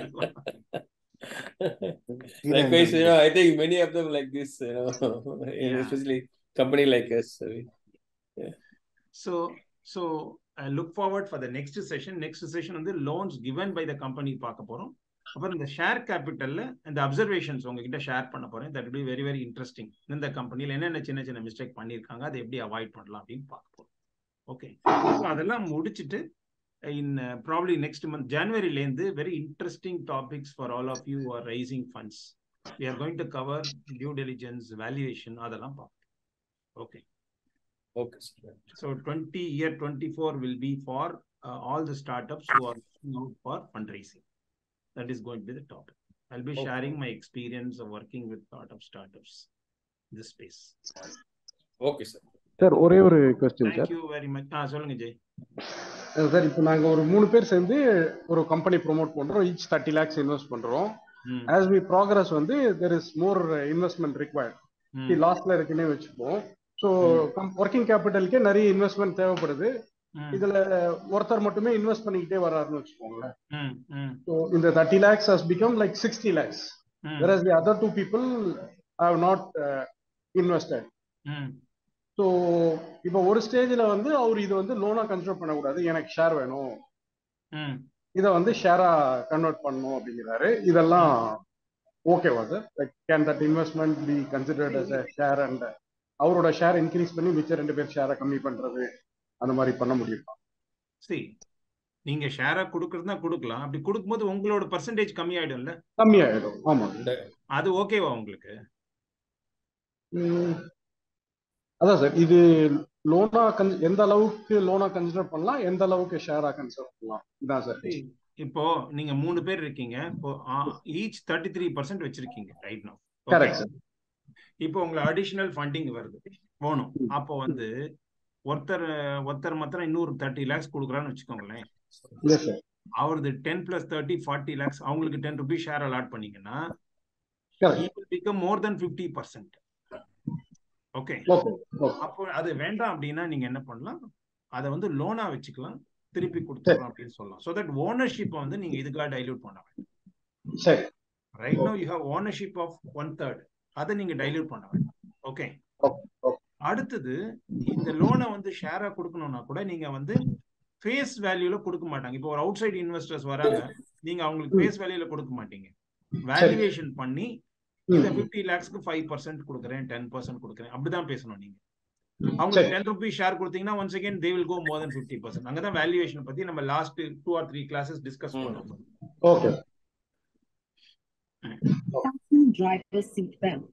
Likewise, I think many of them like this, especially company like us. Yeah. So I look forward for the next session. Next session on the loans given by the company பார்க்க போறோம். அப்புறம் இந்த share கேபிட்டல்ல இந்த observations உங்ககிட்ட share பண்ண போறேன். That will be very very interesting. இந்த கம்பெனில என்னென்ன சின்ன சின்ன மிஸ்டேக் பண்ணியிருக்காங்க, அதை எப்படி அவாய்ட் பண்ணலாம் அப்படின்னு பார்க்க போறோம். ஓகே, அதெல்லாம் முடிச்சுட்டு in probably next month January lende very interesting topics for all of you who are raising funds. We are going to cover due diligence, valuation, adala pa. Okay. So 2024 will be for all the startups who are out for fundraising. That is going to be the topic. I'll be sharing my experience of working with startups in this space. Okay, sir. Sir ஒரே ஒரு question sir. Thank you very much. சொல்லுங்க Jai. Sir இப்போ நாங்க ஒரு 3 பேர் சேர்ந்து ஒரு company promote பண்றோம். each 30 lakhs இன்வெஸ்ட் பண்றோம். as we progress வந்து there is more investment required. லாஸ்ட்ல இருக்குன்னே வெச்சுப்போம். ஸோ ஒர்க்கிங் கேபிட்டலுக்கே நிறைய இன்வெஸ்ட்மெண்ட் தேவைப்படுது. இதுல ஒருத்தர் மட்டுமே இன்வெஸ்ட் பண்ணிக்கிட்டே வர்றாருன்னு வச்சுக்கோங்களேன். ஸோ இந்த 30 lakhs has become like 60 lakhs. whereas the other 2 people have not invested. So இப்போ ஒரு ஸ்டேஜில் வந்து அவர் இது வந்து லோனா கன்சிடர் பண்ணக்கூடாது, எனக்கு ஷேர் வேணும், இதை வந்து ஷேரா கன்வெர்ட் பண்ணணும் அப்படிங்கிறாரு. இதெல்லாம் ஓகேவா sir? Like can that investment be considered as a share and அவரோட ஷேர் இன்க்ரீஸ் பண்ணி மிச்ச 2 பேர் ஷேரை கம்மி பண்றது அந்த மாதிரி பண்ண முடியுமா? சரி, நீங்க ஷேரா கொடுக்கறதுனா கொடுக்கலாம். அப்படி கொடுக்கும்போது உங்களோட பர்சன்டேஜ் கம்மி ஆயிடும்ல? கம்மி ஆயிடும். ஆமா, அது ஓகேவா உங்களுக்கு? அதான் சார், இது லோனா எந்த அளவுக்கு லோனா கன்சிடர் பண்ணலாம், எந்த அளவுக்கு ஷேரா கன்சிடர் பண்ணலாம், இதான் சார். இப்போ நீங்க 3 பேர் இருக்கீங்க, இப்போ ஈச் 33% வச்சிருக்கீங்க ரைட் நவ. Correct sir. இப்போ உங்களுக்கு அடிஷனல் ஃபண்டிங் வருது போணும். அப்போ வந்து ஒருத்தர் மாத்திரம் இன்னொரு 30 lakhs கொடுக்குறான்னு வச்சுக்கோங்களேன். அவரது 10 + 30 40 lakhs, அவங்களுக்கு 10 rupees ஷேர் அலாட் பண்ணீங்கன்னா he will become more than 50%. ஓகே, அப்போ அது வேண்டாம் அப்படின்னா நீங்க என்ன பண்ணலாம், அதை வந்து லோனா வச்சுக்கலாம், திருப்பி கொடுத்துக்கலாம் அப்படின்னு சொல்லலாம். சோ தட் ஓனர்ஷிப் வந்து நீங்க இதுக்காக டைல்யூட் பண்ண வேண்டாம். சரி, right now you have ownership of 1/3, அதை நீங்க டைல்யூட் பண்ண வேண்டாம். ஓகே, அடுத்தது இந்த லோனை வந்து ஷேரா கொடுக்கணும்னா கூட நீங்க வந்து ஃபேஸ் வேல்யூல கொடுக்க மாட்டாங்க. இப்போ ஒரு அவுட் சைடு இன்வெஸ்டர்ஸ் வராங்க, நீங்க அவங்களுக்கு ஃபேஸ் வேல்யூல கொடுக்க மாட்டீங்க, வேல்யூவேஷன் பண்ணி இந்த 50 lakhsக்கு 5% கொடுக்குறேன், 10% கொடுக்குறேன், அப்படிதான் பேசணும். நீங்க அவங்களுக்கு 10 rupees ஷேர் கொடுத்தீங்கன்னா once again they will go more than 50%. அங்கதான் வேல்யூவேஷன் பத்தி நம்ம லாஸ்ட் 2 or 3 classes டிஸ்கஸ் பண்ணோம். ஓகே, driver seat belt.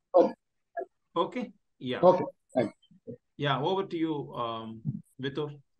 Okay, yeah, okay, yeah, over to you, Vitor.